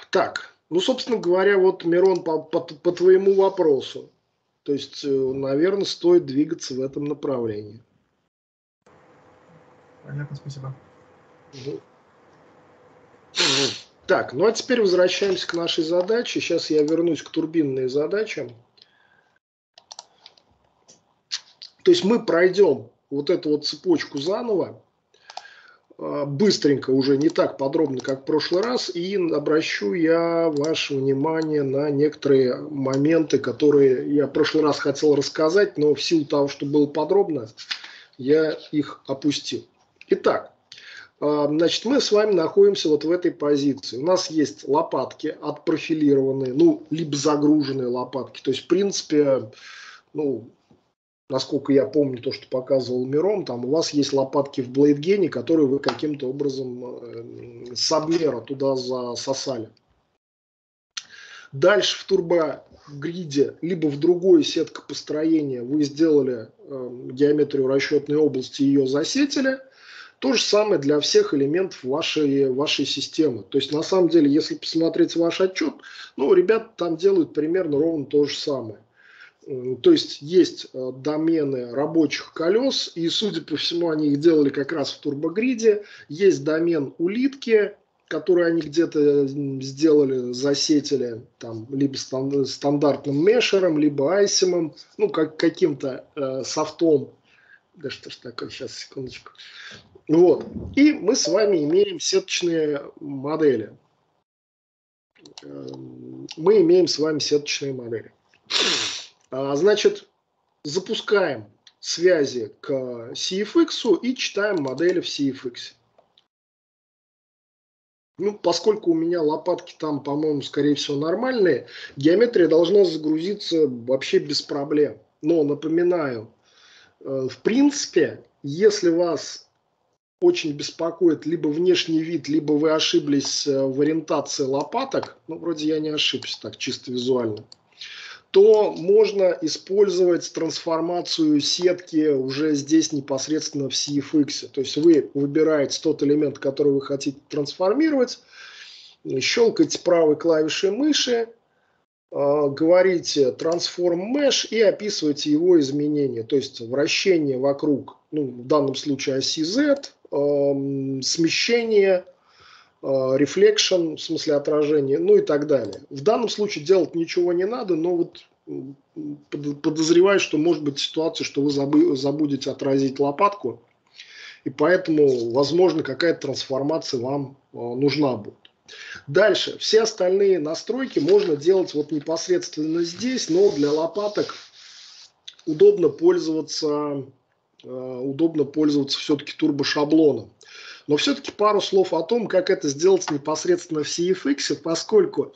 Так, ну, собственно говоря, вот, Мирон, по твоему вопросу. То есть, наверное, стоит двигаться в этом направлении. Понятно, спасибо. Так, ну а теперь возвращаемся к нашей задаче. Сейчас я вернусь к турбинной задаче. То есть мы пройдем вот эту вот цепочку заново, быстренько, уже не так подробно, как в прошлый раз, и обращу я ваше внимание на некоторые моменты, которые я в прошлый раз хотел рассказать, но в силу того, что было подробно, я их опустил. Итак, значит, мы с вами находимся вот в этой позиции. У нас есть лопатки отпрофилированные, ну, либо загруженные лопатки. То есть, в принципе, ну, насколько я помню то, что показывал Мирон, там у вас есть лопатки в блейдгене, которые вы каким-то образом с обмера туда засосали. Дальше в турбогриде, либо в другой сетке построения вы сделали геометрию расчетной области и ее засетили. То же самое для всех элементов вашей системы. То есть, на самом деле, если посмотреть ваш отчет, ну, ребята там делают примерно ровно то же самое. То есть, есть домены рабочих колес, и, судя по всему, они их делали как раз в турбогриде. Есть домен улитки, который они где-то сделали, засетили, там, либо стандартным мешером, либо айсимом, ну, каким-то софтом. Да что ж такое, сейчас, секундочку. Вот. И мы с вами имеем сеточные модели. Мы имеем с вами сеточные модели. Значит, запускаем связи к CFX и читаем модели в CFX. Ну, поскольку у меня лопатки там, по-моему, скорее всего, нормальные, геометрия должна загрузиться вообще без проблем. Но, напоминаю, в принципе, если вас очень беспокоит либо внешний вид, либо вы ошиблись в ориентации лопаток, ну, вроде я не ошибся так чисто визуально, то можно использовать трансформацию сетки уже здесь непосредственно в CFX. То есть вы выбираете тот элемент, который вы хотите трансформировать, щелкаете правой клавишей мыши, говорите Transform Mesh и описываете его изменения. То есть вращение вокруг, ну, в данном случае оси Z, смещение, reflection, в смысле отражение, ну и так далее. В данном случае делать ничего не надо, но вот подозреваю, что может быть ситуация, что вы забудете отразить лопатку, и поэтому, возможно, какая-то трансформация вам нужна будет. Дальше. Все остальные настройки можно делать вот непосредственно здесь, но для лопаток удобно пользоваться все-таки турбошаблоном. Но все-таки пару слов о том, как это сделать непосредственно в CFX, поскольку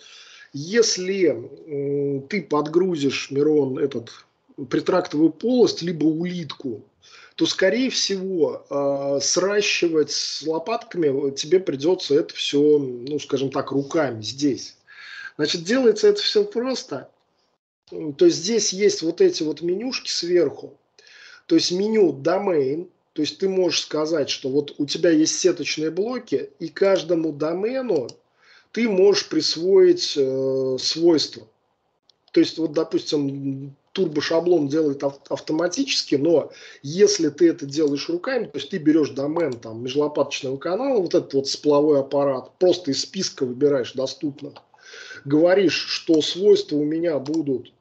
если ты подгрузишь, Мирон, притрактовую полость, либо улитку, то, скорее всего, сращивать с лопатками тебе придется это все, ну, скажем так, руками здесь. Значит, делается это все просто. То есть здесь есть вот эти вот менюшки сверху. То есть меню domain. То есть ты можешь сказать, что вот у тебя есть сеточные блоки, и каждому домену ты можешь присвоить свойства. То есть, вот, допустим, турбошаблон делает автоматически, но если ты это делаешь руками, то есть ты берешь домен там, межлопаточного канала, вот этот вот сплавой аппарат, просто из списка выбираешь доступно, говоришь, что свойства у меня будут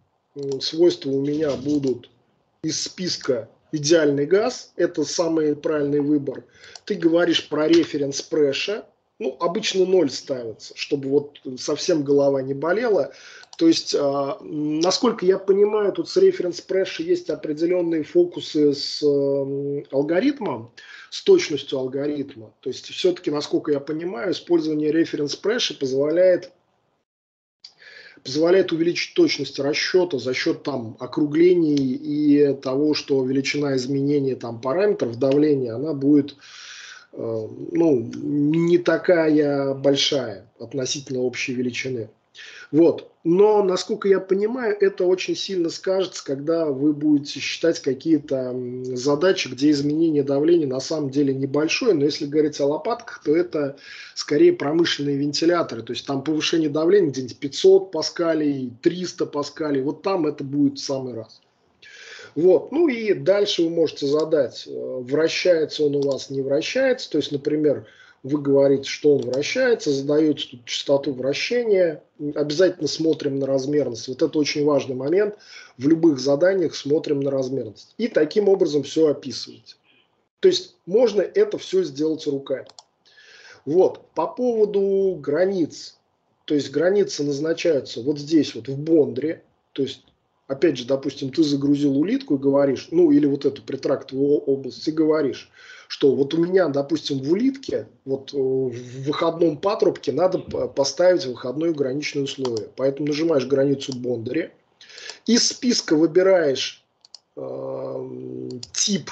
из списка идеальный газ, это самый правильный выбор. Ты говоришь про референс преша, ну, обычно 0 ставится, чтобы вот совсем голова не болела. То есть, насколько я понимаю, тут с референс преша есть определенные фокусы с алгоритмом, с точностью алгоритма. То есть, все-таки, насколько я понимаю, использование референс преша позволяет увеличить точность расчета за счет там округлений и того, что величина изменения там параметров давления, она будет ну, не такая большая относительно общей величины. Вот. Но, насколько я понимаю, это очень сильно скажется, когда вы будете считать какие-то задачи, где изменение давления на самом деле небольшое. Но если говорить о лопатках, то это скорее промышленные вентиляторы. То есть там повышение давления где-нибудь 500 паскалей, 300 паскалей. Вот там это будет в самый раз. Вот. Ну и дальше вы можете задать, вращается он у вас, не вращается. То есть, например, вы говорите, что он вращается, задаете тут частоту вращения. Обязательно смотрим на размерность. Вот это очень важный момент. В любых заданиях смотрим на размерность. И таким образом все описываете. То есть можно это все сделать руками. Вот. По поводу границ. То есть границы назначаются вот здесь вот в Бондре. То есть опять же, допустим, ты загрузил улитку и говоришь, ну или вот эту притрактовую область, и говоришь, что вот у меня, допустим, в улитке, вот в выходном патрубке надо поставить выходное граничное условие. Поэтому нажимаешь границу Бондаря, из списка выбираешь тип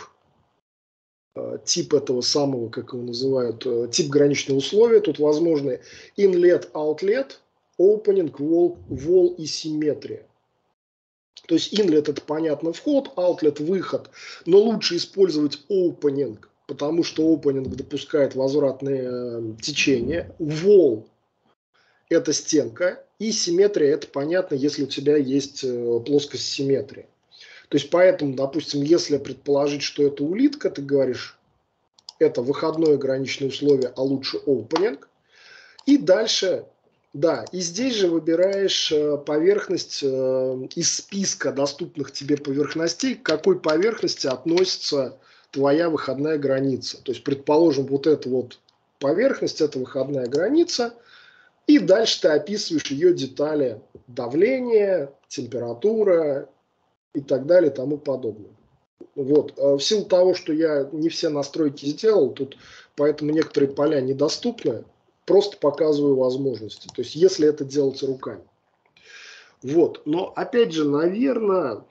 этого самого, как его называют, тип граничного условия. Тут возможны inlet, outlet, opening, wall и симметрия. То есть inlet это понятно вход, outlet выход, но лучше использовать opening, потому что opening допускает возвратное течение. Wall это стенка, и симметрия это понятно, если у тебя есть плоскость симметрии. То есть поэтому, допустим, если предположить, что это улитка, ты говоришь, это выходное граничное условие, а лучше opening. И дальше, да, и здесь же выбираешь поверхность из списка доступных тебе поверхностей, к какой поверхности относится твоя выходная граница. То есть, предположим, вот эта вот поверхность, это выходная граница, и дальше ты описываешь ее детали: давление, температура и так далее и тому подобное. Вот. В силу того, что я не все настройки сделал, тут поэтому некоторые поля недоступны, просто показываю возможности. То есть, если это делать руками. Вот. Но, опять же, наверное,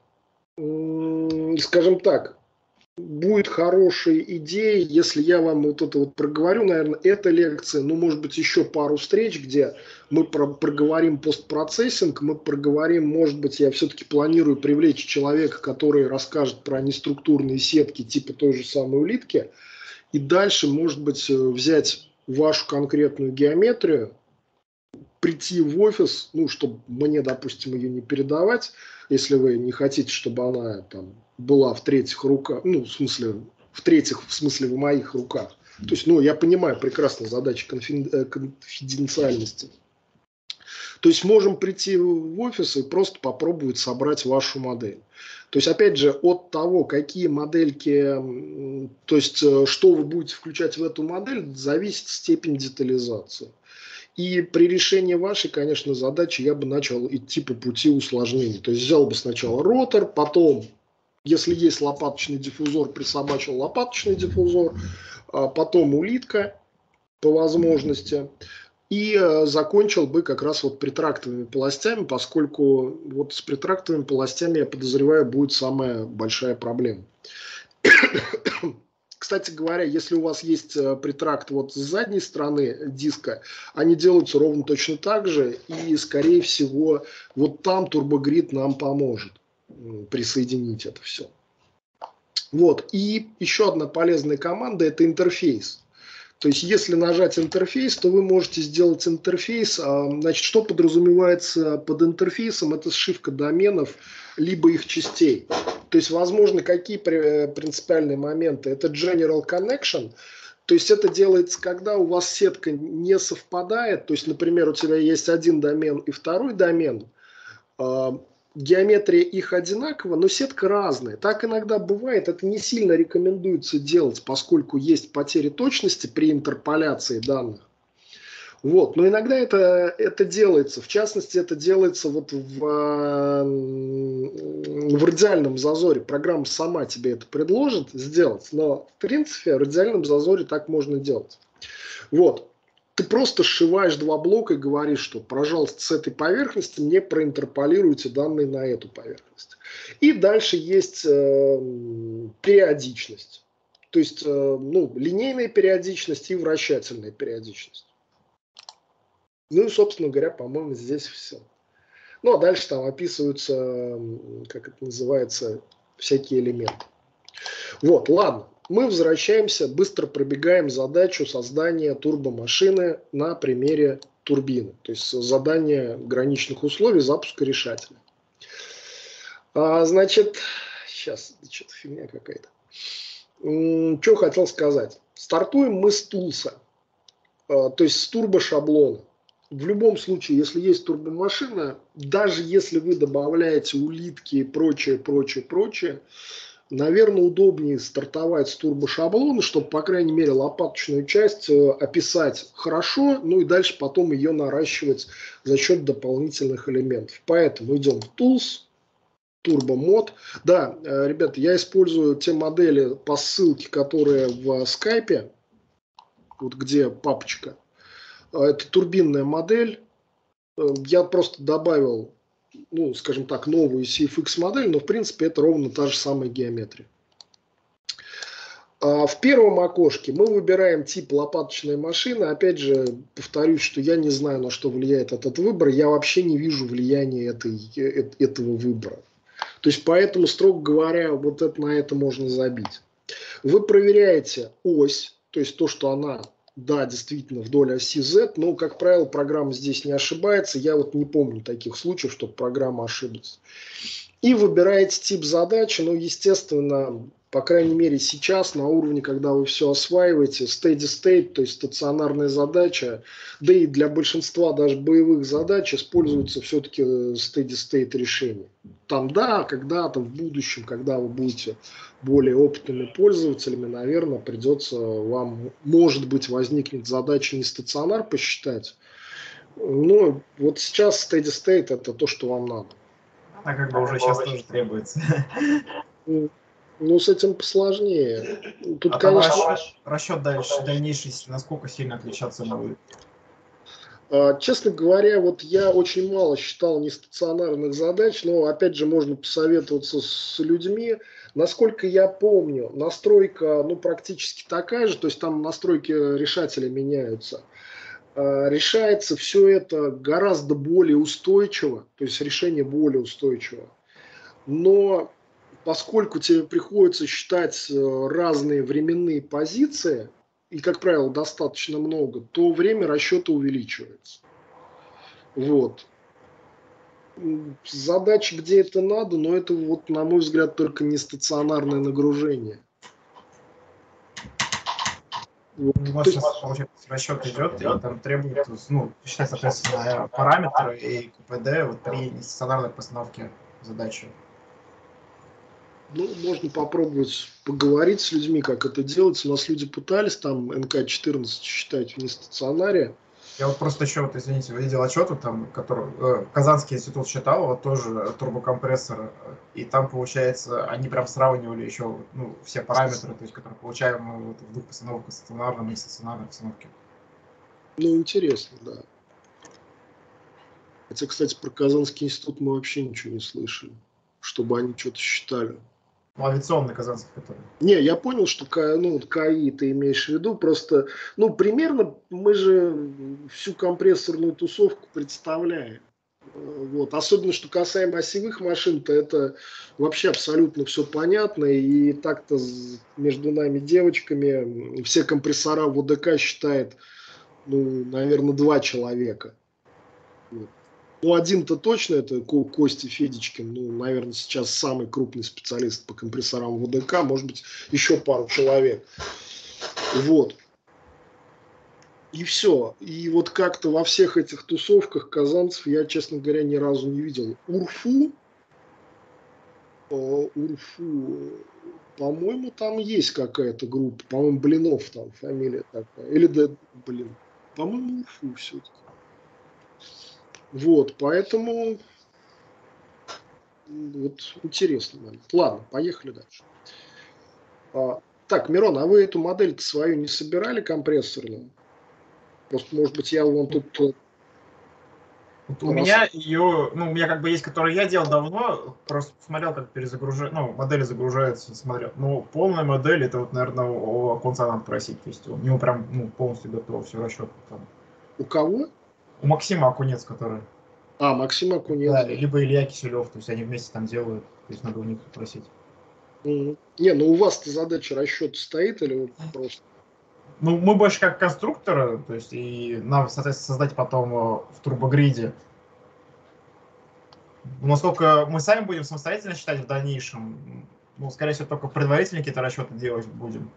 скажем так, будет хорошей идеей, если я вам вот это вот проговорю, наверное, эта лекция, ну, может быть, еще пару встреч, где мы проговорим постпроцессинг, мы проговорим, может быть, я все-таки планирую привлечь человека, который расскажет про неструктурные сетки типа той же самой улитки, и дальше, может быть, взять вашу конкретную геометрию, прийти в офис, ну, чтобы мне, допустим, ее не передавать, если вы не хотите, чтобы она там была в третьих руках, ну, в смысле в моих руках. То есть, ну, я понимаю прекрасно задачи конфиденциальности. То есть, можем прийти в офис и просто попробовать собрать вашу модель. То есть, опять же, от того, какие модельки, то есть, что вы будете включать в эту модель, зависит степень детализации. И при решении вашей, конечно, задачи я бы начал идти по пути усложнений. То есть взял бы сначала ротор, потом, если есть лопаточный диффузор, присобачил лопаточный диффузор, потом улитка по возможности. И закончил бы как раз вот притрактовыми полостями, поскольку вот с притрактовыми полостями, я подозреваю, будет самая большая проблема. Кстати говоря, если у вас есть притракт вот с задней стороны диска, они делаются ровно точно так же, и, скорее всего, вот там турбогрид нам поможет присоединить это все. Вот. И еще одна полезная команда – это интерфейс. То есть, если нажать интерфейс, то вы можете сделать интерфейс. Значит, что подразумевается под интерфейсом? Это сшивка доменов, либо их частей. То есть, возможно, какие принципиальные моменты? Это General Connection. То есть, это делается, когда у вас сетка не совпадает. То есть, например, у тебя есть один домен и второй домен. Геометрия их одинакова, но сетка разная. Так иногда бывает. Это не сильно рекомендуется делать, поскольку есть потери точности при интерполяции данных. Вот. Но иногда это делается. В частности, это делается вот в радиальном зазоре. Программа сама тебе это предложит сделать. Но, в принципе, в радиальном зазоре так можно делать. Вот. Ты просто сшиваешь два блока и говоришь, что, пожалуйста, с этой поверхности мне проинтерполируйте данные на эту поверхность. И дальше есть периодичность. То есть линейная периодичность и вращательная периодичность. Ну и, собственно говоря, по-моему, здесь все. Ну, а дальше там описываются, как это называется, всякие элементы. Вот, ладно. Мы возвращаемся, быстро пробегаем задачу создания турбомашины на примере турбины. То есть задание граничных условий запуска решателя. Значит, сейчас, что-то фигня какая-то. Что хотел сказать. Стартуем мы с тулса, то есть с турбошаблона. В любом случае, если есть турбомашина, даже если вы добавляете улитки и прочее, наверное, удобнее стартовать с турбошаблона, чтобы, по крайней мере, лопаточную часть описать хорошо, ну и дальше потом ее наращивать за счет дополнительных элементов. Поэтому идем в Tools, Turbo-мод. Да, ребята, я использую те модели по ссылке, которые в скайпе, вот где папочка. Это турбинная модель. Я просто добавил, ну, скажем так, новую CFX модель, но в принципе это ровно та же самая геометрия. В первом окошке мы выбираем тип лопаточной машины. Опять же, повторюсь, что я не знаю, на что влияет этот выбор. Я вообще не вижу влияния этого выбора. То есть, поэтому, строго говоря, вот это, на это можно забить. Вы проверяете ось, то есть то, что она, да, действительно вдоль оси Z, но, как правило, программа здесь не ошибается. Я вот не помню таких случаев, чтобы программа ошиблась. И выбираете тип задачи, ну, естественно, по крайней мере сейчас на уровне, когда вы все осваиваете, steady state, то есть стационарная задача, да и для большинства даже боевых задач используются все-таки steady state решения. Там, да, когда-то в будущем, когда вы будете более опытными пользователями, наверное, придется вам, может быть, возникнет задача не стационар посчитать, но вот сейчас steady state это то, что вам надо. А как бы уже сейчас тоже требуется. Ну, с этим посложнее. Тут, конечно, расчет дальнейший, насколько сильно отличаться будет. Честно говоря, вот я очень мало считал нестационарных задач, но, опять же, можно посоветоваться с людьми. Насколько я помню, настройка, ну, практически такая же, то есть там настройки решателя меняются. Решается все это гораздо более устойчиво, то есть решение более устойчиво. Но поскольку тебе приходится считать разные временные позиции, и, как правило, достаточно много, то время расчета увеличивается. Вот. Задачи, где это надо, но это, вот, на мой взгляд, только не стационарное нагружение. Вот. У вас сейчас, получается, расчет идет, и там требует, ну, считать, соответственно, параметры и КПД вот, при нестационарной постановке задачи. Ну, можно попробовать поговорить с людьми, как это делать. У нас люди пытались там НК-14 считать в нестационаре. Я вот просто еще, вот, извините, видел отчет, там, который Казанский институт считал, вот тоже турбокомпрессор, и там, получается, они прям сравнивали еще, ну, все параметры, то есть, которые получаем вот, в двух постановках, стационарном и нестационарной постановке. Ну, интересно, да. Хотя, кстати, про Казанский институт мы вообще ничего не слышали, чтобы они что-то считали. Ну, авиационный Казанский, который. Не, я понял, что КАИ ты имеешь в виду, просто, ну, примерно мы же всю компрессорную тусовку представляем. Вот. Особенно, что касаемо осевых машин, то это вообще абсолютно все понятно. И так-то между нами девочками все компрессора в ОДК считает, ну, наверное, 2 человека. Вот. Ну, один-то точно, это Костя Федичкин, ну, наверное, сейчас самый крупный специалист по компрессорам в ОДК, может быть, еще пару человек. Вот. И все. И вот как-то во всех этих тусовках казанцев я, честно говоря, ни разу не видел. Урфу, по-моему, там есть какая-то группа. По-моему, Блинов там фамилия такая. Или, да, блин, по-моему, Урфу все-таки. Вот, поэтому вот интересно. Ладно, поехали дальше. Так, Мирон, а вы эту модель-то свою не собирали компрессорную? Просто, может быть, я вон тут... У меня ее, ну, у меня как бы есть, которую я делал давно, просто смотрел, как перезагружать, ну, модели загружаются, смотрел. Но полная модель, это вот, наверное, у конца надо просить, то есть у него прям, ну, полностью готово все расчет. Там. У кого? У Максима Окунец, который. Максим Окунец. Да, Да. либо Илья Киселев, то есть они вместе там делают, то есть надо у них попросить. Не, ну у вас-то задача расчета стоит или вы просто... Ну, мы больше как конструкторы, то есть и нам, соответственно, создать потом в турбогриде. Насколько мы сами будем самостоятельно считать в дальнейшем, ну, скорее всего, только предварительные какие-то расчеты делать будем.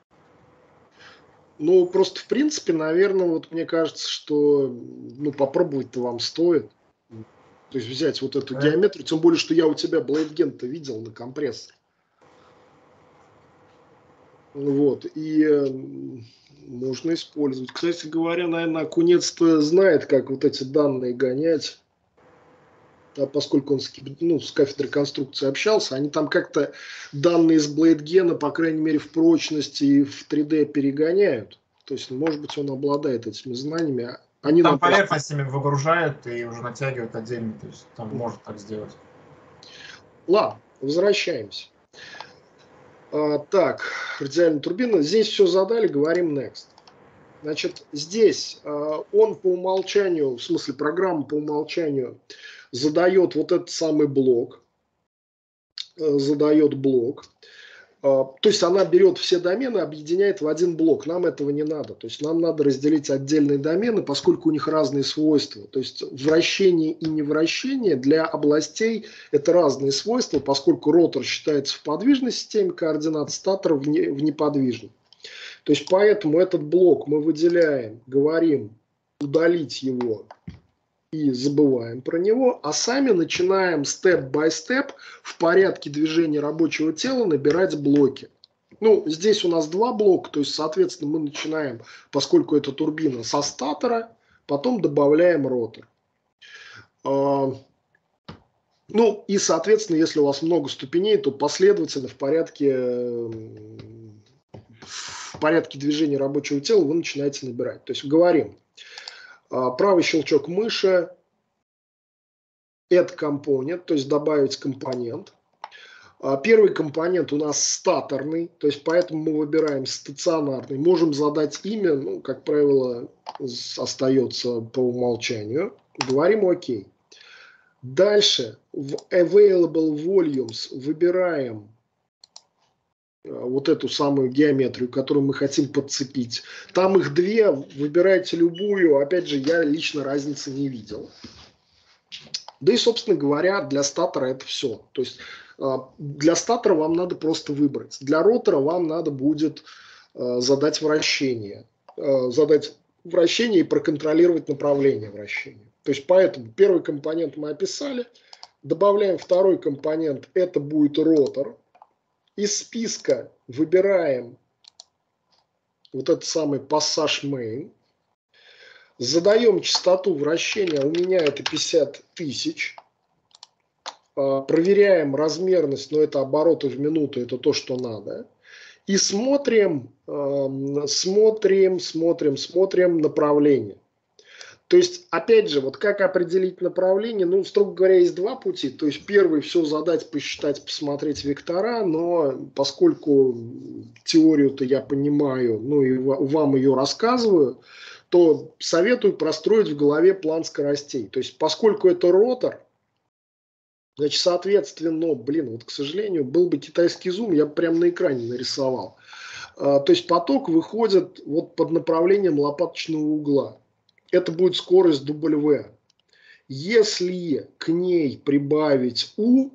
Ну, просто в принципе, наверное, вот мне кажется, что ну, попробовать-то вам стоит. То есть взять вот эту геометрию, тем более, что я у тебя BladeGen-то видел на компрессоре. Вот, и можно использовать. Кстати говоря, наверное, Окунец-то знает, как вот эти данные гонять. А поскольку он с кафедрой конструкции общался, они там как-то данные из BladeGen, по крайней мере, в прочности и в 3D перегоняют. То есть, может быть, он обладает этими знаниями. Они там нам поверхностями выгружают и уже натягивают отдельно, то есть там может так сделать. Ладно, возвращаемся. Так, радиальная турбина. Здесь все задали, говорим next. Значит, здесь он по умолчанию, в смысле программа по умолчанию задает вот этот самый блок. Задает блок. То есть она берет все домены, объединяет в один блок. Нам этого не надо. То есть нам надо разделить отдельные домены, поскольку у них разные свойства. То есть вращение и невращение для областей это разные свойства, поскольку ротор считается в подвижной системе координат, статор в неподвижной. То есть поэтому этот блок мы выделяем, говорим удалить его и забываем про него, а сами начинаем степ-бай-степ в порядке движения рабочего тела набирать блоки. Ну, здесь у нас два блока, то есть, соответственно, мы начинаем, поскольку это турбина, со статора, потом добавляем ротор. Ну, и, соответственно, если у вас много ступеней, то последовательно в порядке движения рабочего тела вы начинаете набирать. То есть, говорим, правый щелчок мыши, add component, то есть добавить компонент. Первый компонент у нас статорный, то есть поэтому мы выбираем стационарный. Можем задать имя, ну, как правило, остается по умолчанию. Говорим ОК. Дальше в Available Volumes выбираем вот эту самую геометрию, которую мы хотим подцепить. Там их две, выбирайте любую. Опять же, я лично разницы не видел. Да и, собственно говоря, для статора это все. То есть для статора вам надо просто выбрать. Для ротора вам надо будет задать вращение. Задать вращение и проконтролировать направление вращения. То есть поэтому первый компонент мы описали. Добавляем второй компонент. Это будет ротор. Из списка выбираем вот этот самый пассаж main. Задаем частоту вращения. У меня это 50 тысяч. Проверяем размерность, но это обороты в минуту, это то, что надо. И смотрим направление. То есть, опять же, вот как определить направление, ну, строго говоря, есть два пути. То есть, первый все задать, посчитать, посмотреть вектора, но поскольку теорию-то я понимаю, ну, и вам ее рассказываю, то советую простроить в голове план скоростей. То есть, поскольку это ротор, значит, соответственно, вот, к сожалению, был бы китайский зум, я бы прямо на экране нарисовал. То есть поток выходит вот под направлением лопаточного угла. Это будет скорость W. Если к ней прибавить U,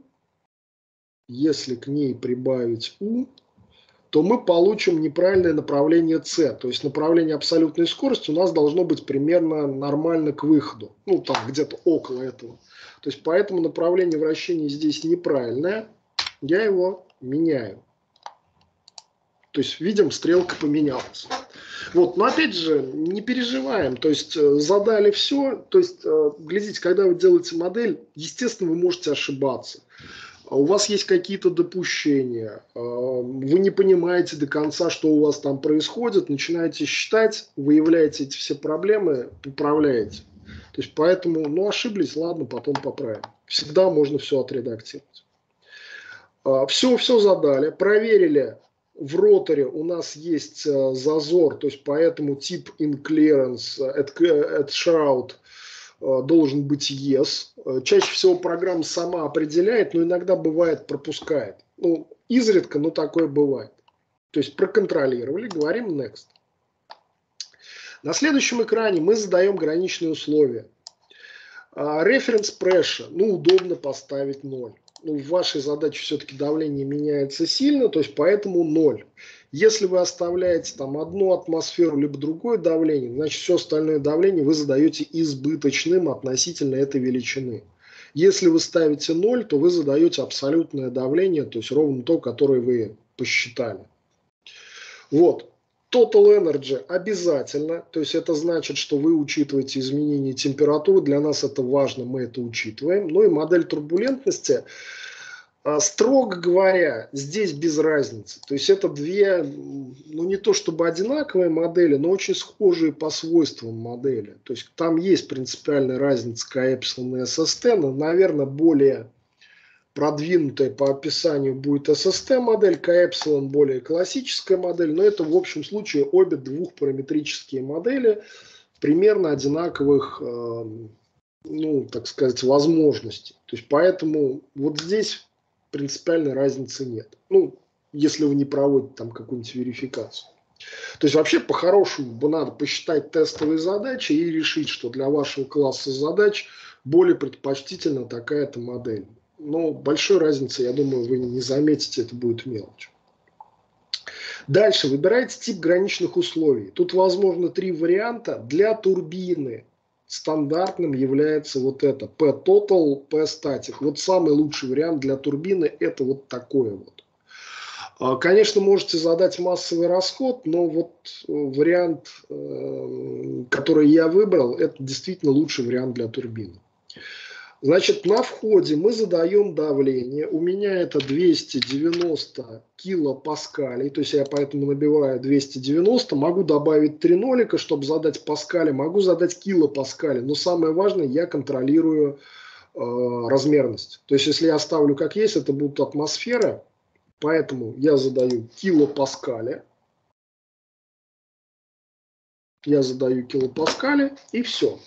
то мы получим неправильное направление C. То есть направление абсолютной скорости у нас должно быть примерно нормально к выходу. Ну, там где-то около этого. То есть поэтому направление вращения здесь неправильное. Я его меняю. То есть, видим, стрелка поменялась. Вот, но опять же, не переживаем. То есть, задали все. То есть, глядите, когда вы делаете модель, естественно, вы можете ошибаться. У вас есть какие-то допущения, вы не понимаете до конца, что у вас там происходит, начинаете считать, выявляете эти все проблемы, поправляете. То есть поэтому, ну, ошиблись, ладно, потом поправим. Всегда можно все отредактировать. Все задали, проверили, в роторе у нас есть зазор, то есть поэтому тип in clearance at shroud должен быть yes. Чаще всего программа сама определяет, но иногда бывает пропускает. Ну, изредка, но такое бывает. То есть проконтролировали, говорим next. На следующем экране мы задаем граничные условия. Reference pressure, ну, удобно поставить 0. Ну, в вашей задаче все-таки давление меняется сильно, то есть поэтому 0. Если вы оставляете там одну атмосферу, либо другое давление, значит все остальное давление вы задаете избыточным относительно этой величины. Если вы ставите 0, то вы задаете абсолютное давление, то есть ровно то, которое вы посчитали. Вот. Total Energy обязательно, то есть это значит, что вы учитываете изменение температуры, для нас это важно, мы это учитываем. Ну и модель турбулентности, строго говоря, здесь без разницы. То есть это две, ну не то чтобы одинаковые модели, но очень схожие по свойствам модели. То есть там есть принципиальная разница K-Epsilon и SST, но, наверное, более продвинутая по описанию будет SST-модель, K-Epsilon более классическая модель, но это в общем случае обе двухпараметрические модели примерно одинаковых, ну, так сказать, возможностей. То есть поэтому вот здесь принципиальной разницы нет. Ну, если вы не проводите там какую-нибудь верификацию. То есть вообще по-хорошему бы надо посчитать тестовые задачи и решить, что для вашего класса задач более предпочтительна такая-то модель. Но большой разницы, я думаю, вы не заметите, это будет мелочь. Дальше выбираете тип граничных условий. Тут возможно 3 варианта. Для турбины стандартным является вот это P-Total, P-Static. Вот самый лучший вариант для турбины это вот такое вот. Конечно, можете задать массовый расход, но вот вариант, который я выбрал, это действительно лучший вариант для турбины. Значит, на входе мы задаем давление. У меня это 290 килопаскалей. То есть я поэтому набиваю 290. Могу добавить 3 нолика, чтобы задать паскали. Могу задать килопаскали. Но самое важное, я контролирую размерность. То есть если я оставлю как есть, это будут атмосферы. Поэтому я задаю килопаскали. Я задаю килопаскали и все.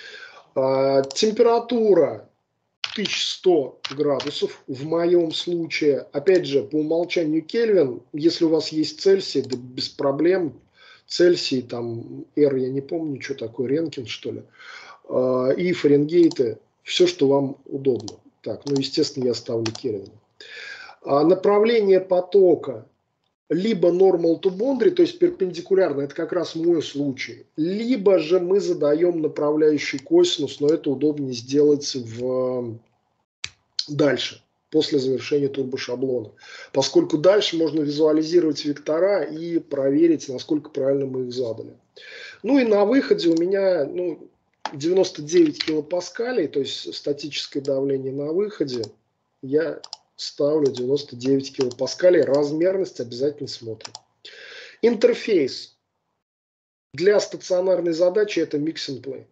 Температура 1100 градусов в моем случае. Опять же, по умолчанию Кельвин. Если у вас есть Цельсий, да без проблем. Цельсий, там, R, я не помню, что такое, Ренкин, что ли. И Фаренгейты. Все, что вам удобно. Так, ну, естественно, я ставлю Кельвин. Направление потока. Либо normal to boundary, то есть перпендикулярно, это как раз мой случай. Либо же мы задаем направляющий косинус, но это удобнее сделать дальше, после завершения турбошаблона. Поскольку дальше можно визуализировать вектора и проверить, насколько правильно мы их задали. Ну и на выходе у меня 99 килопаскалей, то есть статическое давление на выходе. Я ставлю 99 килопаскалей. Размерность обязательно смотрим. Интерфейс. Для стационарной задачи это Mix and Play.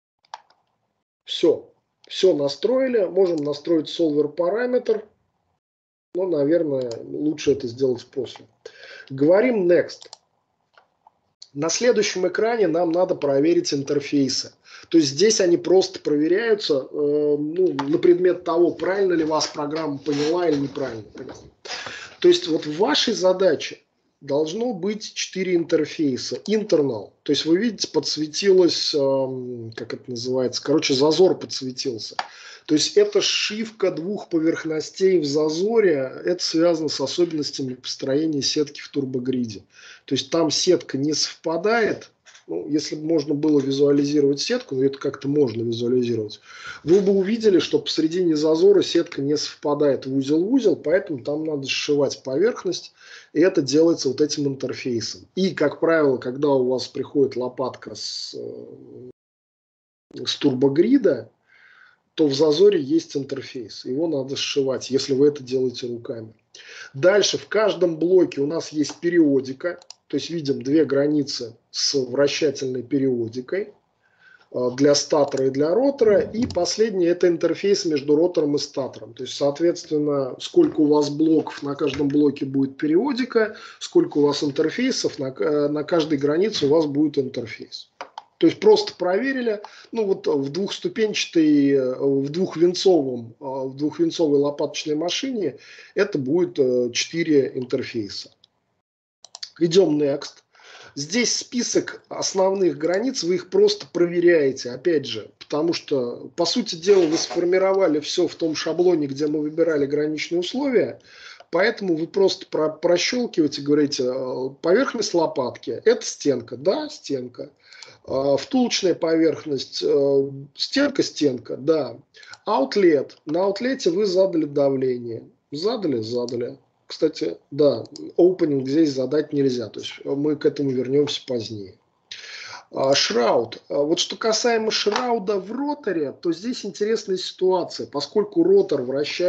Все. Все настроили. Можем настроить solver параметр. Но, наверное, лучше это сделать после. Говорим Next. На следующем экране нам надо проверить интерфейсы. То есть здесь они просто проверяются на предмет того, правильно ли вас программа поняла или неправильно поняла. То есть вот в вашей задаче должно быть 4 интерфейса. Internal, то есть вы видите, подсветилось, как это называется, короче, зазор подсветился. То есть это сшивка двух поверхностей в зазоре, это связано с особенностями построения сетки в турбогриде. То есть там сетка не совпадает. Ну, если бы можно было визуализировать сетку, но это как-то можно визуализировать, вы бы увидели, что посредине зазора сетка не совпадает в узел в узел, поэтому там надо сшивать поверхность, и это делается вот этим интерфейсом. И, как правило, когда у вас приходит лопатка с турбогрида, то в зазоре есть интерфейс, его надо сшивать, если вы это делаете руками. Дальше в каждом блоке у нас есть периодика. То есть видим две границы с вращательной периодикой. для статора и для ротора. И последнее – это интерфейс между ротором и статором. То есть, соответственно, сколько у вас блоков, на каждом блоке будет периодика, сколько у вас интерфейсов, на каждой границе у вас будет интерфейс. То есть просто проверили, ну вот в в двухвинцовой лопаточной машине это будет 4 интерфейса. Идем next. Здесь список основных границ, вы их просто проверяете, опять же, потому что, по сути дела, вы сформировали все в том шаблоне, где мы выбирали граничные условия, поэтому вы просто прощелкиваете, говорите, поверхность лопатки – это стенка, да, стенка. Втулочная поверхность, стенка, да. Аутлет, на аутлете вы задали давление, задали. Кстати, да, opening здесь задать нельзя, то есть мы к этому вернемся позднее. Шрауд. Вот что касаемо шрауда в роторе, то здесь интересная ситуация, поскольку ротор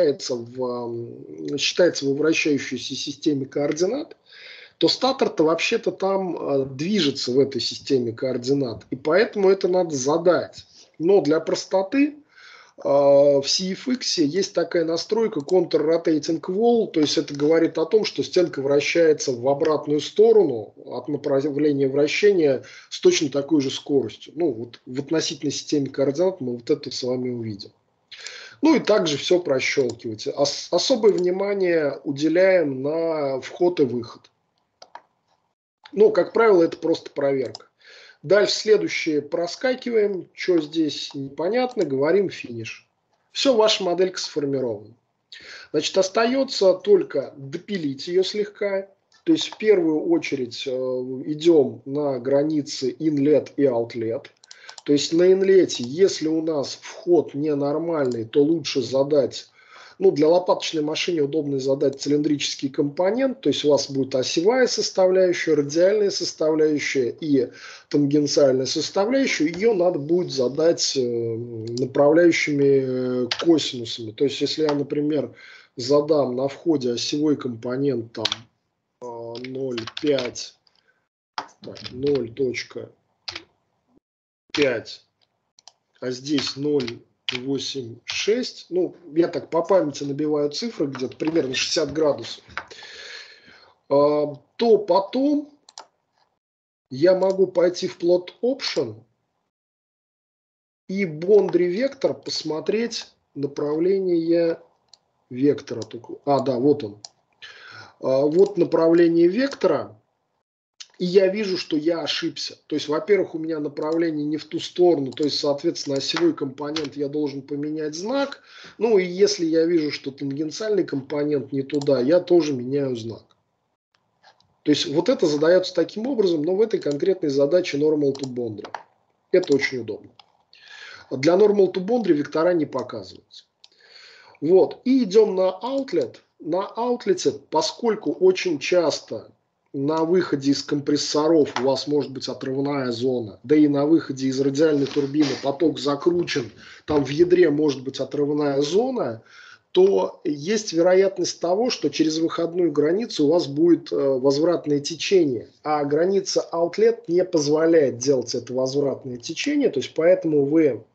считается во вращающейся системе координат, то статор-то вообще-то там движется в этой системе координат, и поэтому это надо задать. Но для простоты в CFX есть такая настройка Contour Rotating Wall, то есть это говорит о том, что стенка вращается в обратную сторону от направления вращения с точно такой же скоростью. Ну, вот в относительной системе координат мы вот это с вами увидим. Ну и также все прощелкивайте. Особое внимание уделяем на вход и выход. Ну, как правило, это просто проверка. Дальше следующее проскакиваем. Что здесь непонятно, говорим финиш. Все, ваша моделька сформирована. Значит, остается только допилить ее слегка. То есть в первую очередь идем на границы inlet и outlet. То есть на инлете, если у нас вход ненормальный, то лучше задать, ну, для лопаточной машины удобно задать цилиндрический компонент, то есть у вас будет осевая составляющая, радиальная составляющая и тангенциальная составляющая, ее надо будет задать направляющими косинусами. То есть если я, например, задам на входе осевой компонент там 0,5, 0.5, а здесь 0,86, ну, я так по памяти набиваю цифры, где-то примерно 60 градусов, то потом я могу пойти в Plot Option и Boundary вектор посмотреть направление вектора. Да, вот он. Вот направление вектора. И я вижу, что я ошибся. То есть, во-первых, у меня направление не в ту сторону, то есть, соответственно, осевой компонент я должен поменять знак. Ну и если я вижу, что тангенциальный компонент не туда, я тоже меняю знак. То есть, вот это задается таким образом, но в этой конкретной задаче normal to boundary. Это очень удобно. Для normal to boundary вектора не показываются. Вот. И идем на outlet. На аутлете, поскольку очень часто на выходе из компрессоров у вас может быть отрывная зона, да и на выходе из радиальной турбины поток закручен, там в ядре может быть отрывная зона, то есть вероятность того, что через выходную границу у вас будет возвратное течение. А граница outlet не позволяет делать это возвратное течение, то есть поэтому вы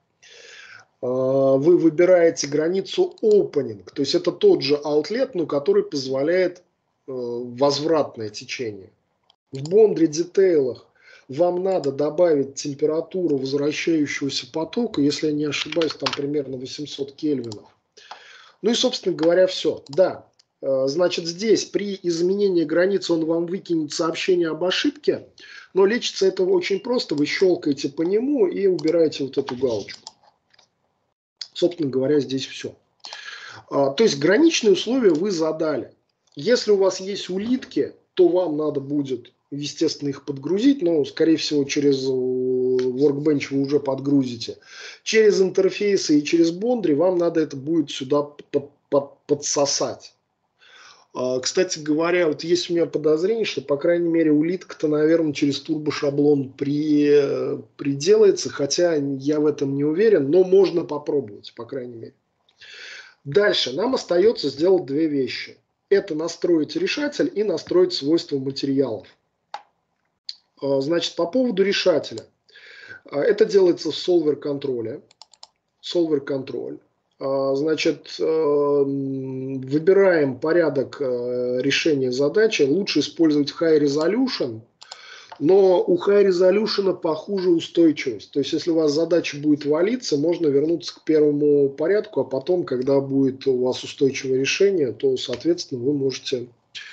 выбираете границу opening, то есть это тот же outlet, но который позволяет возвратное течение. В boundary детейлах вам надо добавить температуру возвращающегося потока, если я не ошибаюсь, там примерно 800 кельвинов. Ну и, собственно говоря, все. Да, значит, здесь при изменении границы он вам выкинет сообщение об ошибке, но лечится это очень просто. Вы щелкаете по нему и убираете вот эту галочку. Собственно говоря, здесь все. То есть граничные условия вы задали. Если у вас есть улитки, то вам надо будет, естественно, их подгрузить, но, скорее всего, через Workbench вы уже подгрузите. Через интерфейсы и через Boundary вам надо это будет сюда подсосать. Кстати говоря, вот есть у меня подозрение, что, по крайней мере, улитка-то, наверное, через турбошаблон приделается, хотя я в этом не уверен, но можно попробовать, по крайней мере. Дальше нам остается сделать две вещи. Это настроить решатель и настроить свойства материалов. Значит, по поводу решателя. Это делается в Solver контроле. Solver контроль. Значит, выбираем порядок решения задачи. Лучше использовать High Resolution, но у High Resolution похуже устойчивость. То есть, если у вас задача будет валиться, можно вернуться к первому порядку, а потом, когда будет у вас устойчивое решение, то, соответственно, вы можете,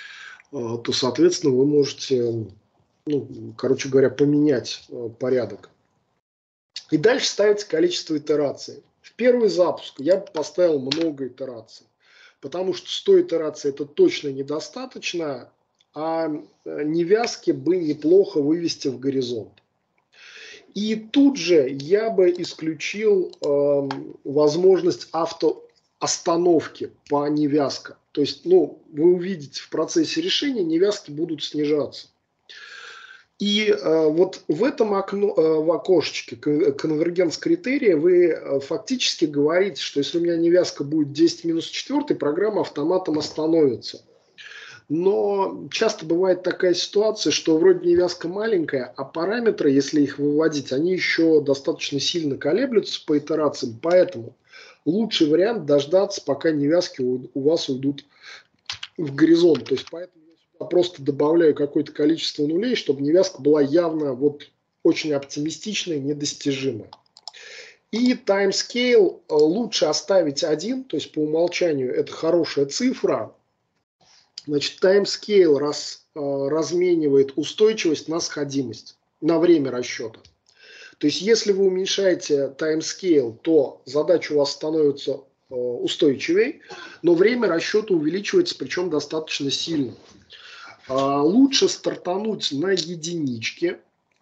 ну, короче говоря, поменять порядок. И дальше ставится количество итераций. В первый запуск я бы поставил много итераций, потому что 100 итераций это точно недостаточно, а невязки бы неплохо вывести в горизонт. И тут же я бы исключил возможность автоостановки по невязкам. То есть, ну, вы увидите в процессе решения, невязки будут снижаться. И вот в этом в окошечке конвергенц критерия вы фактически говорите, что если у меня невязка будет 10 минус 4, программа автоматом остановится. Но часто бывает такая ситуация, что вроде невязка маленькая, а параметры, если их выводить, они еще достаточно сильно колеблются по итерациям. Поэтому лучший вариант дождаться, пока невязки у вас уйдут в горизонт. То есть поэтому я просто добавляю какое-то количество нулей, чтобы невязка была явно вот очень оптимистичная, недостижимая. И timescale лучше оставить 1, то есть по умолчанию это хорошая цифра. Значит, timescale разменивает устойчивость на сходимость, на время расчета. То есть, если вы уменьшаете timescale, то задача у вас становится устойчивее, но время расчета увеличивается, причем достаточно сильно. Лучше стартануть на единичке,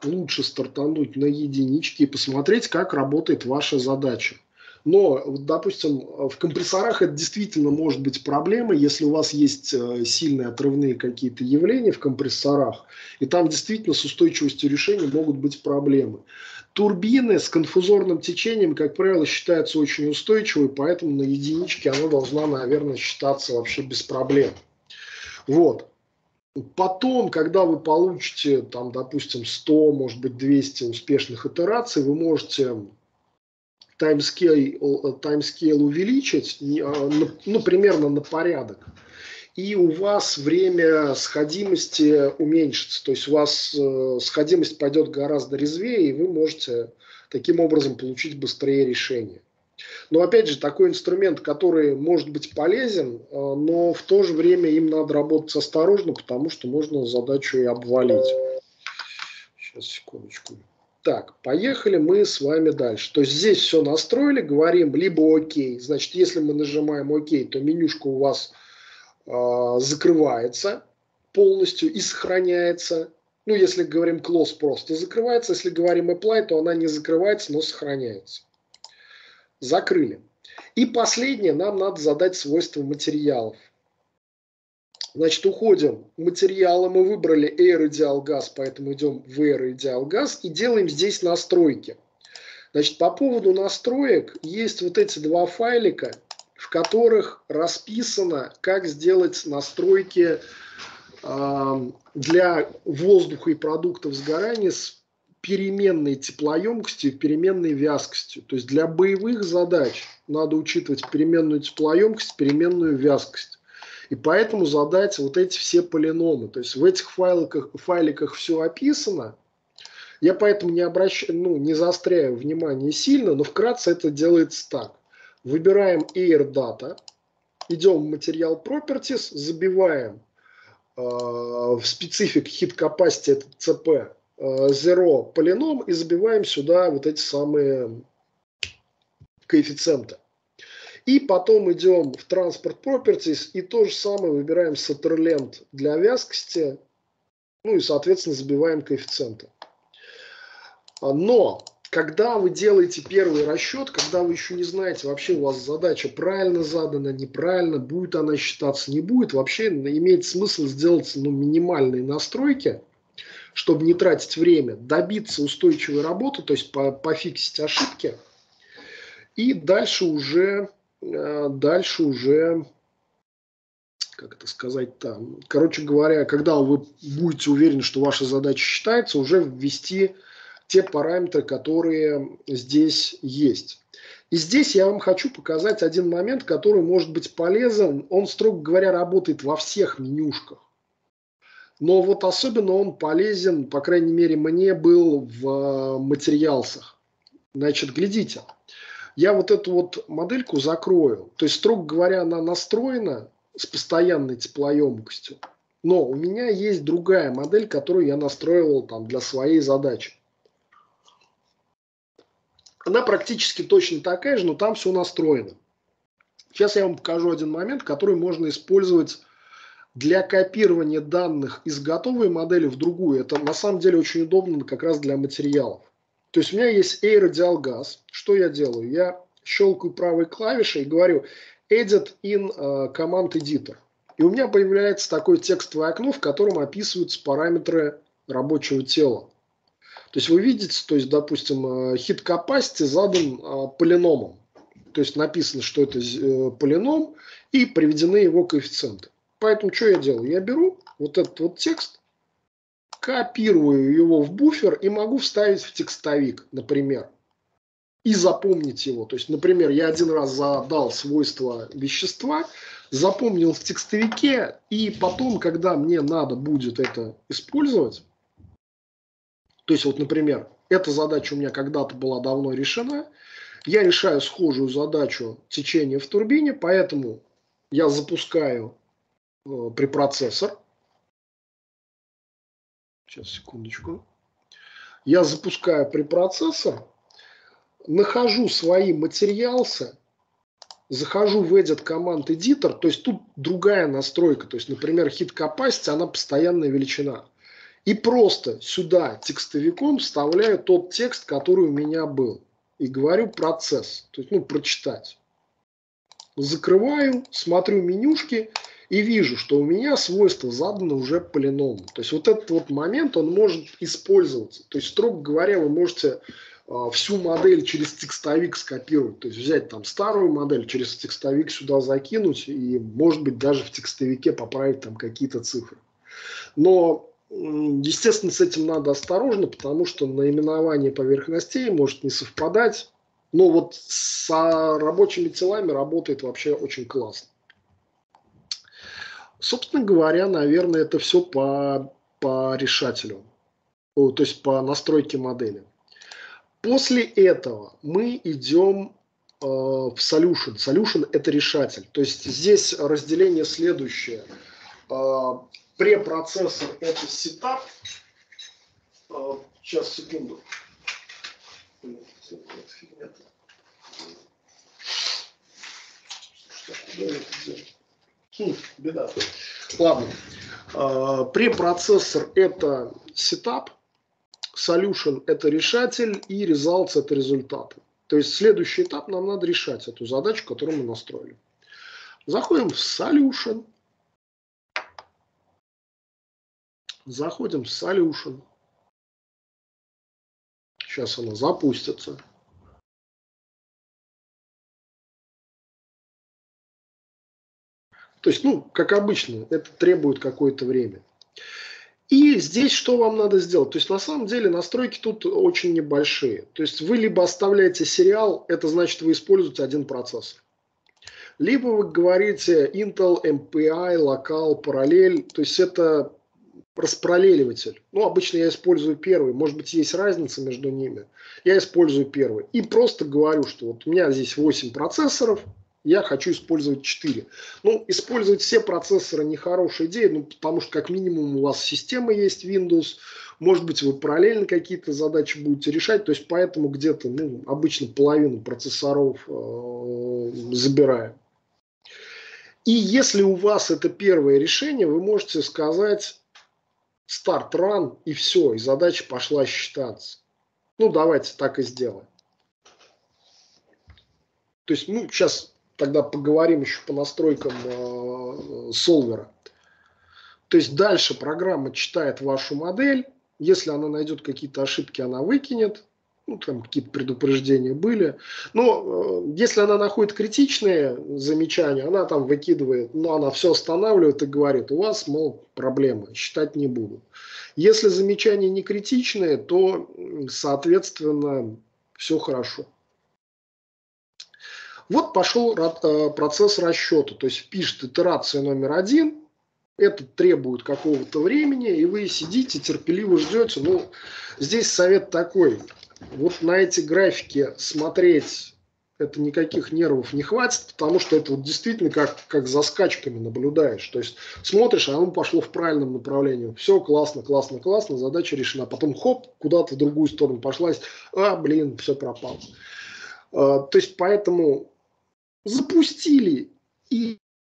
и посмотреть, как работает ваша задача. Но, допустим, в компрессорах это действительно может быть проблемой, если у вас есть сильные отрывные какие-то явления в компрессорах, и там действительно с устойчивостью решения могут быть проблемы. Турбины с конфузорным течением, как правило, считаются очень устойчивой, поэтому на единичке она должна, наверное, считаться вообще без проблем. Вот. Потом, когда вы получите, там, допустим, 100, может быть, 200 успешных итераций, вы можете timescale увеличить, ну, примерно на порядок. И у вас время сходимости уменьшится. То есть у вас сходимость пойдет гораздо резвее, и вы можете таким образом получить быстрее решение. Но опять же, такой инструмент, который может быть полезен, но в то же время им надо работать осторожно, потому что можно задачу и обвалить. Сейчас, секундочку. Так, поехали мы с вами дальше. То есть здесь все настроили, говорим либо ОК. Значит, если мы нажимаем ОК, то менюшка у вас закрывается полностью и сохраняется. Ну, если говорим close, просто закрывается. Если говорим apply, то она не закрывается, но сохраняется. Закрыли. И последнее, нам надо задать свойства материалов. Значит, уходим в материалы, мы выбрали Air Ideal Gas, поэтому идем в Air Ideal Gas и делаем здесь настройки. Значит, по поводу настроек есть вот эти два файлика, в которых расписано, как сделать настройки для воздуха и продуктов сгорания с переменной теплоемкостью и переменной вязкостью. То есть для боевых задач надо учитывать переменную теплоемкость, переменную вязкость. И поэтому задать вот эти все полиномы. То есть в этих файликах все описано. Я поэтому не заостряю внимание сильно, но вкратце это делается так. Выбираем Air Data, идем в Material Properties, забиваем в специфик Heat Capacity, это CP, Zero полином и забиваем сюда вот эти самые коэффициенты. И потом идем в Transport Properties и то же самое выбираем Sutherland для вязкости, ну и соответственно забиваем коэффициенты. Но когда вы делаете первый расчет, когда вы еще не знаете, вообще у вас задача правильно задана, неправильно, будет она считаться, не будет, вообще имеет смысл сделать минимальные настройки, чтобы не тратить время, добиться устойчивой работы, то есть пофиксить ошибки. И дальше уже, как это сказать там, короче говоря, когда вы будете уверены, что ваша задача считается, уже ввести те параметры, которые здесь есть. И здесь я вам хочу показать один момент, который может быть полезен. Он, строго говоря, работает во всех менюшках. Но вот особенно он полезен, по крайней мере, мне был в материалсах. Значит, глядите, я вот эту вот модельку закрою. То есть, строго говоря, она настроена с постоянной теплоемкостью. Но у меня есть другая модель, которую я настроивал там для своей задачи. Она практически точно такая же, но там все настроено. Сейчас я вам покажу один момент, который можно использовать для копирования данных из готовой модели в другую. Это на самом деле очень удобно как раз для материалов. То есть у меня есть A-Radial Gas. Что я делаю? Я щелкаю правой клавишей и говорю Edit in Command Editor. И у меня появляется такое текстовое окно, в котором описываются параметры рабочего тела. То есть вы видите, то есть, допустим, hit capacity задан полиномом. То есть написано, что это полином, и приведены его коэффициенты. Поэтому что я делаю? Я беру вот этот вот текст, копирую его в буфер и могу вставить в текстовик, например, и запомнить его. То есть, например, я один раз задал свойства вещества, запомнил в текстовике, и потом, когда мне надо будет это использовать, то есть, вот, например, эта задача у меня когда-то была давно решена, я решаю схожую задачу течения в турбине, поэтому я запускаю препроцессор. Сейчас, секундочку. Я запускаю препроцессор, нахожу свои материалсы, захожу в Edit Command Editor, то есть тут другая настройка, то есть, например, hit capacity, она постоянная величина. И просто сюда текстовиком вставляю тот текст, который у меня был. И говорю процесс, то есть, ну, прочитать. Закрываю, смотрю менюшки и вижу, что у меня свойства заданы уже полиномом. То есть вот этот вот момент, он может использоваться. То есть, строго говоря, вы можете всю модель через текстовик скопировать. То есть взять там старую модель, через текстовик сюда закинуть и, может быть, даже в текстовике поправить там какие-то цифры. Но, естественно, с этим надо осторожно, потому что наименование поверхностей может не совпадать. Но вот с рабочими телами работает вообще очень классно. Собственно говоря, наверное, это все по решателю, то есть по настройке модели. После этого мы идем в Solution. Solution – это решатель. То есть здесь разделение следующее. Препроцессор – это setup. Сейчас, секунду. Беда. Ладно. Препроцессор – это setup. Solution – это решатель, и results – это результаты. То есть следующий этап нам надо решать эту задачу, которую мы настроили. Заходим в Solution. Заходим в Solution. Сейчас она запустится. То есть, ну, как обычно, это требует какое-то время. И здесь что вам надо сделать? То есть, на самом деле, настройки тут очень небольшие. То есть, вы либо оставляете сериал, это значит, вы используете один процессор. Либо вы говорите Intel, MPI, Local, параллель. То есть, это распараллеливатель. Ну, обычно я использую первый. Может быть, есть разница между ними. Я использую первый. И просто говорю, что вот у меня здесь 8 процессоров. Я хочу использовать 4. Ну, использовать все процессоры нехорошая идея, ну, потому что как минимум у вас система есть Windows, может быть, вы параллельно какие-то задачи будете решать, то есть поэтому где-то, ну, обычно половину процессоров забираем. И если у вас это первое решение, вы можете сказать Start Run и все, и задача пошла считаться. Ну, давайте так и сделаем. То есть, ну, сейчас тогда поговорим еще по настройкам солвера. То есть дальше программа читает вашу модель. Если она найдет какие-то ошибки, она выкинет. ну, там какие-то предупреждения были. Но если она находит критичные замечания, она там выкидывает, но она все останавливает и говорит, у вас, мол, проблемы, считать не буду. Если замечания не критичные, то, соответственно, все хорошо. Вот пошел процесс расчета. То есть пишет итерация номер 1, это требует какого-то времени, и вы сидите, терпеливо ждете. Ну, здесь совет такой. Вот на эти графики смотреть, это никаких нервов не хватит, потому что это вот действительно как за скачками наблюдаешь. То есть смотришь, а оно пошло в правильном направлении. Все классно, классно, классно, задача решена. Потом хоп, куда-то в другую сторону пошла, блин, все пропало. То есть поэтому запустили и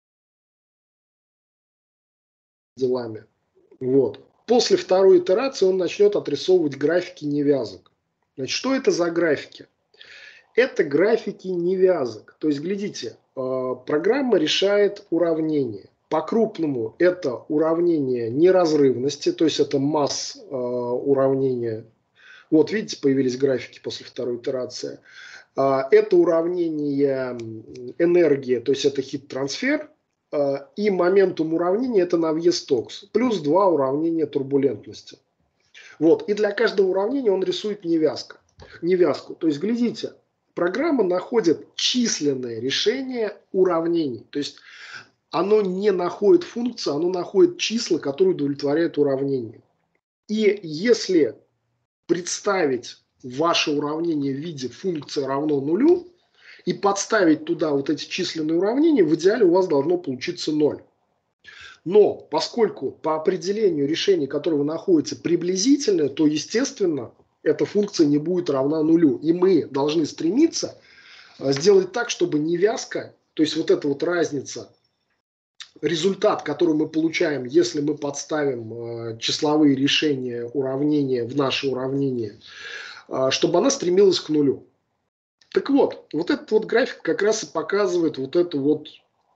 делами. Вот. После второй итерации он начнет отрисовывать графики невязок. Значит, что это за графики? Это графики невязок. То есть, глядите, программа решает уравнение. По-крупному это уравнение неразрывности, то есть это масс уравнения. Вот, видите, появились графики после второй итерации. Это уравнение энергии, то есть это хит-трансфер. И моментум уравнения это Навье-Стокс. Плюс 2 уравнения турбулентности. Вот. И для каждого уравнения он рисует невязку. То есть, глядите, программа находит численное решение уравнений. То есть, оно не находит функцию, оно находит числа, которые удовлетворяют уравнению. И если представить ваше уравнение в виде функции равно нулю и подставить туда вот эти численные уравнения, в идеале у вас должно получиться 0. Но поскольку по определению решение, которое вы находите, приблизительное, то, естественно, эта функция не будет равна нулю. И мы должны стремиться сделать так, чтобы невязка, то есть вот эта вот разница, результат, который мы получаем, если мы подставим числовые решения уравнения в наше уравнение, чтобы она стремилась к нулю. Так вот, вот этот вот график как раз и показывает вот эту вот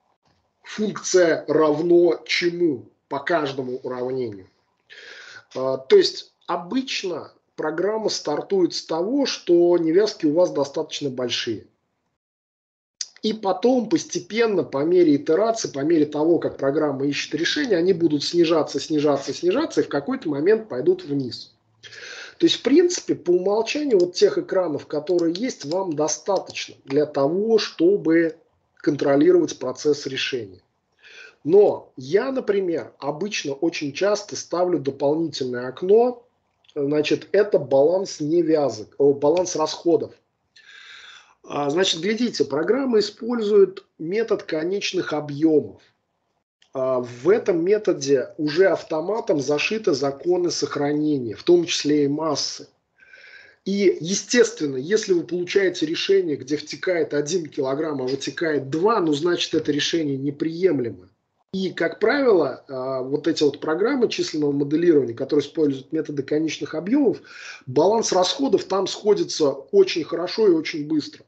функция равно чему по каждому уравнению. То есть обычно программа стартует с того, что невязки у вас достаточно большие. И потом постепенно, по мере итерации, по мере того, как программа ищет решение, они будут снижаться, снижаться, снижаться и в какой-то момент пойдут вниз. То есть, в принципе, по умолчанию вот тех экранов, которые есть, вам достаточно для того, чтобы контролировать процесс решения. Но я, например, обычно очень часто ставлю дополнительное окно, значит, это баланс невязок, баланс расходов. Значит, глядите, программа использует метод конечных объемов. В этом методе уже автоматом зашиты законы сохранения, в том числе и массы. И, естественно, если вы получаете решение, где втекает 1 килограмм, а вытекает 2, ну, значит, это решение неприемлемо. И, как правило, вот эти вот программы численного моделирования, которые используют методы конечных объемов, баланс расходов там сходится очень хорошо и очень быстро.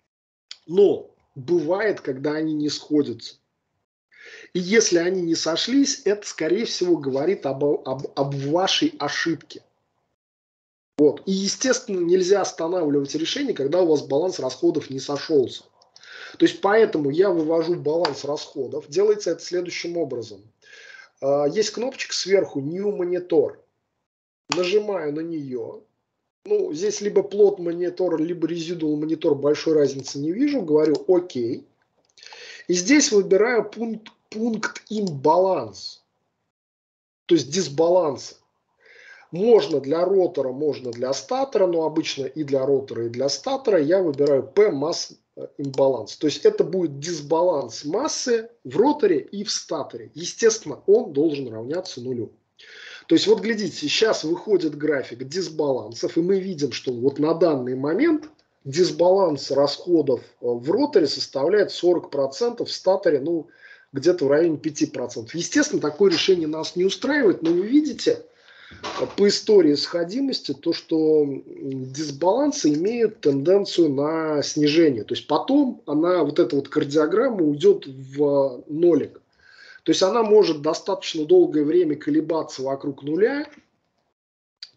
Но бывает, когда они не сходятся. И если они не сошлись, это, скорее всего, говорит об вашей ошибке. Вот. И, естественно, нельзя останавливать решение, когда у вас баланс расходов не сошелся. То есть, поэтому я вывожу баланс расходов. Делается это следующим образом. Есть кнопочка сверху New Monitor. Нажимаю на нее. Ну, здесь либо плот монитор, либо резидуал монитор, большой разницы не вижу. Говорю ОК. И здесь выбираю пункт имбаланс. То есть дисбаланса. Можно для ротора, можно для статора, но обычно и для ротора, и для статора я выбираю P масс имбаланс. То есть это будет дисбаланс массы в роторе и в статоре. Естественно, он должен равняться нулю. То есть вот глядите, сейчас выходит график дисбалансов, и мы видим, что вот на данный момент дисбаланс расходов в роторе составляет 40%, в статоре, ну, где-то в районе 5%. Естественно, такое решение нас не устраивает, но вы видите по истории сходимости то, что дисбалансы имеют тенденцию на снижение. То есть потом она, вот эта вот кардиограмма уйдет в нолик. То есть она может достаточно долгое время колебаться вокруг нуля,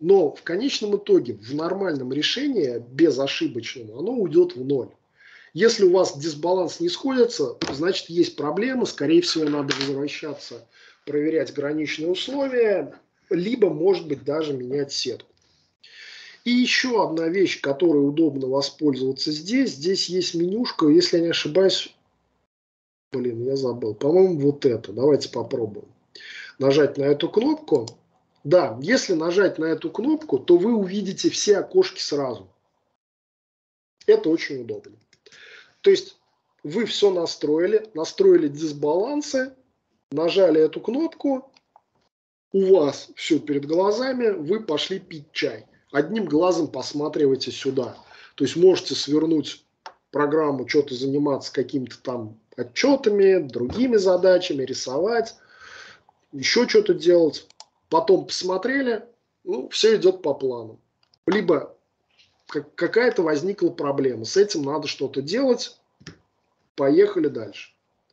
Но в конечном итоге в нормальном решении, безошибочном, оно уйдет в ноль. Если у вас дисбаланс не сходится, значит есть проблемы, скорее всего надо возвращаться, проверять граничные условия, либо, может быть, даже менять сетку. И еще одна вещь, которой удобно воспользоваться здесь. Здесь есть менюшка, если я не ошибаюсь, я забыл, по-моему, вот это. Давайте попробуем. Нажать на эту кнопку. Да, если нажать на эту кнопку, то вы увидите все окошки сразу. Это очень удобно. То есть вы все настроили дисбалансы, нажали эту кнопку, у вас все перед глазами, вы пошли пить чай. Одним глазом посматривайте сюда. То есть можете свернуть программу, что-то заниматься какими-то там отчетами, другими задачами, рисовать, еще что-то делать. Потом посмотрели, все идет по плану. Либо какая-то возникла проблема, с этим надо что-то делать, поехали дальше.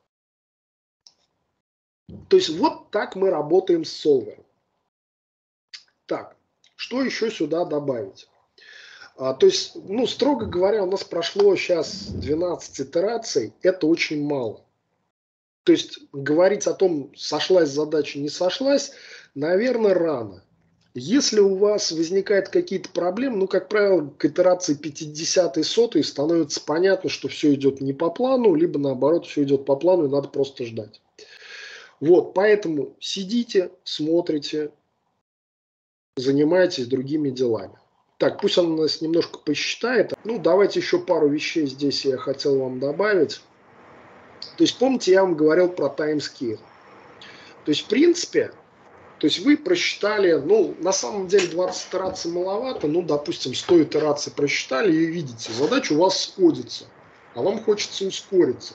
То есть вот так мы работаем с солвером. Так, что еще сюда добавить? То есть, строго говоря, у нас прошло сейчас 12 итераций, это очень мало. То есть говорить о том, сошлась задача, не сошлась, наверное, рано. Если у вас возникают какие-то проблемы, как правило, к итерации 50-й, 100-й становится понятно, что все идет не по плану, либо наоборот, все идет по плану и надо просто ждать. Вот, поэтому сидите, смотрите, занимайтесь другими делами. Так, пусть он нас немножко посчитает. Давайте еще пару вещей здесь я хотел вам добавить. То есть, помните, я вам говорил про таймскейл. То есть, в принципе, вы просчитали, на самом деле 20 итераций маловато, допустим, 100 итераций просчитали и видите, задача у вас сходится, а вам хочется ускориться.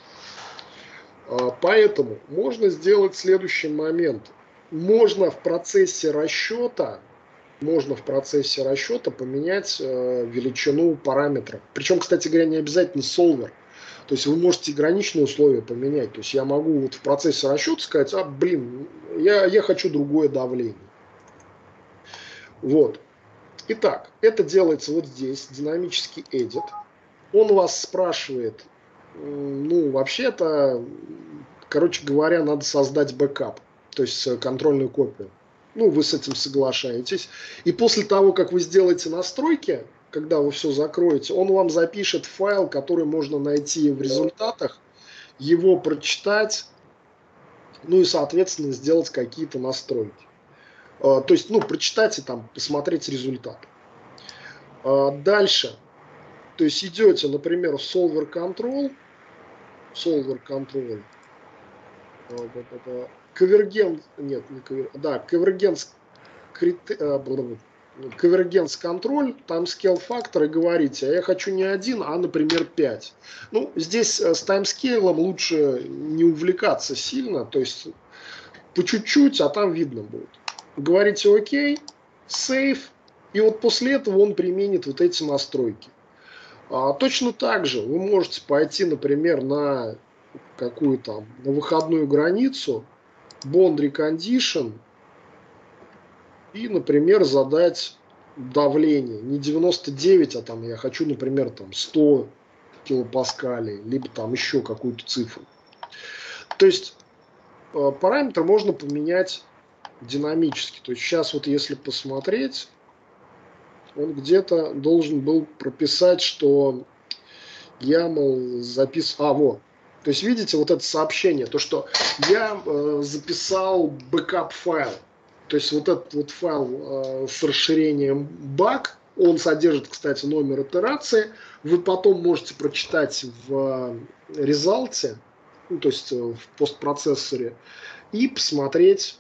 Поэтому можно сделать следующий момент. Можно в процессе расчета поменять величину параметра. Причем, кстати говоря, не обязательно solver. То есть вы можете граничные условия поменять. То есть я могу в процессе расчета сказать, я хочу другое давление. Вот. Итак, это делается вот здесь, динамический edit. Он вас спрашивает, вообще-то, короче говоря, надо создать бэкап, то есть контрольную копию. Вы с этим соглашаетесь. И после того, как вы сделаете настройки, когда вы все закроете, он вам запишет файл, который можно найти в результатах, его прочитать, и, соответственно, сделать какие-то настройки. То есть, прочитать и там посмотреть результат. Дальше. То есть идете, например, в Solver Control, конвергенс контроль, timescale фактор, и говорите, я хочу не 1, а, например, 5. Здесь с таймскейлом лучше не увлекаться сильно, то есть по чуть-чуть, а там видно будет. Говорите ОК, save, и вот после этого он применит вот эти настройки. Точно так же вы можете пойти, например, на какую-то на выходную границу, boundary condition, и, например, задать давление. Не 99, а я хочу, например, 100 килопаскалей, либо еще какую-то цифру. То есть параметр можно поменять динамически. То есть сейчас вот если посмотреть, он где-то должен был прописать, что YAML записывал... вот. То есть видите вот это сообщение, то что я записал бэкап файл. То есть вот этот вот файл с расширением баг, он содержит, кстати, номер итерации. Вы потом можете прочитать в резалте, то есть в постпроцессоре, и посмотреть,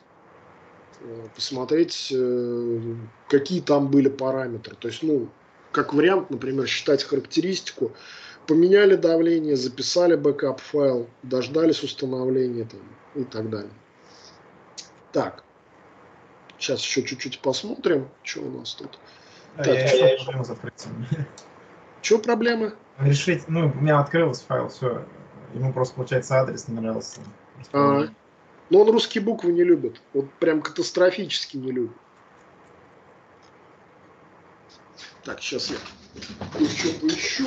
какие там были параметры. То есть, как вариант, например, считать характеристику. Поменяли давление, записали бэкап файл, дождались установления и так далее. Так. Сейчас еще чуть-чуть посмотрим, что у нас тут. Я решил проблему с открытием. Что проблемы? Решить, у меня открылся файл, все. Ему просто, получается, адрес не нравился. Но он русские буквы не любит. Вот прям катастрофически не любит. Так, сейчас я еще поищу.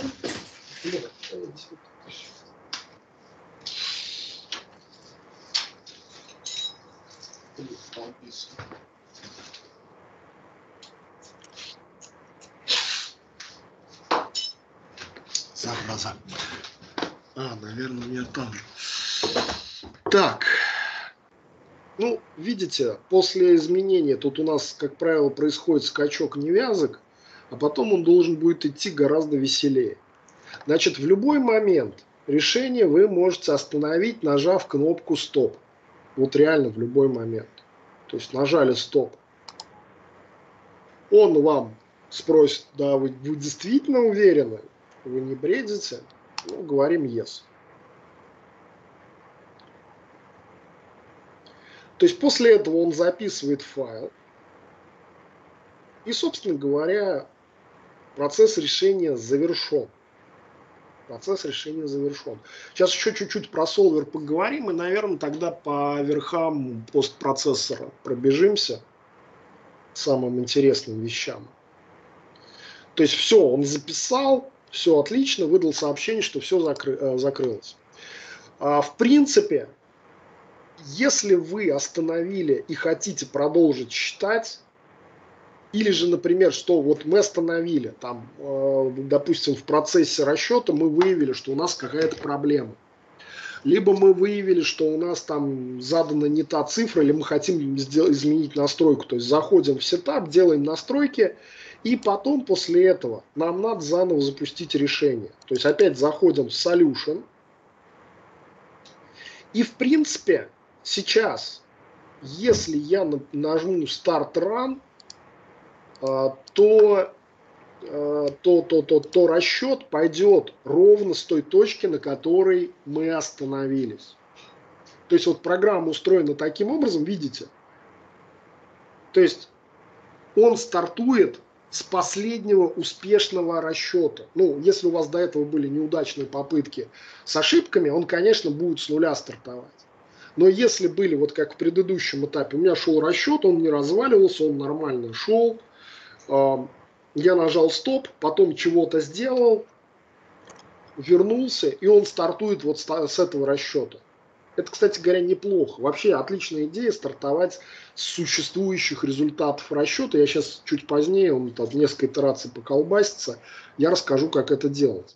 Зараза. Наверное, у меня там. Так. Ну, видите, после изменения тут у нас, как правило, происходит скачок невязок, а потом он должен будет идти гораздо веселее. Значит, в любой момент решение вы можете остановить, нажав кнопку «Стоп». Вот реально в любой момент. То есть нажали «Стоп». Он вам спросит, да, вы действительно уверены? Вы не бредите? Ну, говорим «Yes». То есть после этого он записывает файл. И, собственно говоря, процесс решения завершен. Процесс решения завершен. Сейчас еще чуть-чуть про солвер поговорим, и, наверное, тогда по верхам постпроцессора пробежимся, самым интересным вещам. То есть все, он записал, все отлично, выдал сообщение, что все закрылось. В принципе, если вы остановили и хотите продолжить считать, или же, например, что вот мы остановили, там, допустим, в процессе расчета мы выявили, что у нас какая-то проблема. Либо мы выявили, что у нас там задана не та цифра, или мы хотим изменить настройку. То есть заходим в сетап, делаем настройки, и потом после этого нам надо заново запустить решение. То есть опять заходим в Solution. И в принципе сейчас, если я нажму Start Run, то расчет пойдет ровно с той точки, на которой мы остановились. То есть вот программа устроена таким образом, видите? То есть он стартует с последнего успешного расчета. Ну, если у вас до этого были неудачные попытки с ошибками, он, конечно, будет с нуля стартовать. Но если были, вот как в предыдущем этапе, у меня шел расчет, он не разваливался, он нормально шел, я нажал стоп, потом чего-то сделал, вернулся, и он стартует вот с этого расчета. Это, кстати говоря, неплохо. Вообще отличная идея стартовать с существующих результатов расчета. Я сейчас чуть позднее, он там несколько итераций поколбасится, я расскажу, как это делать.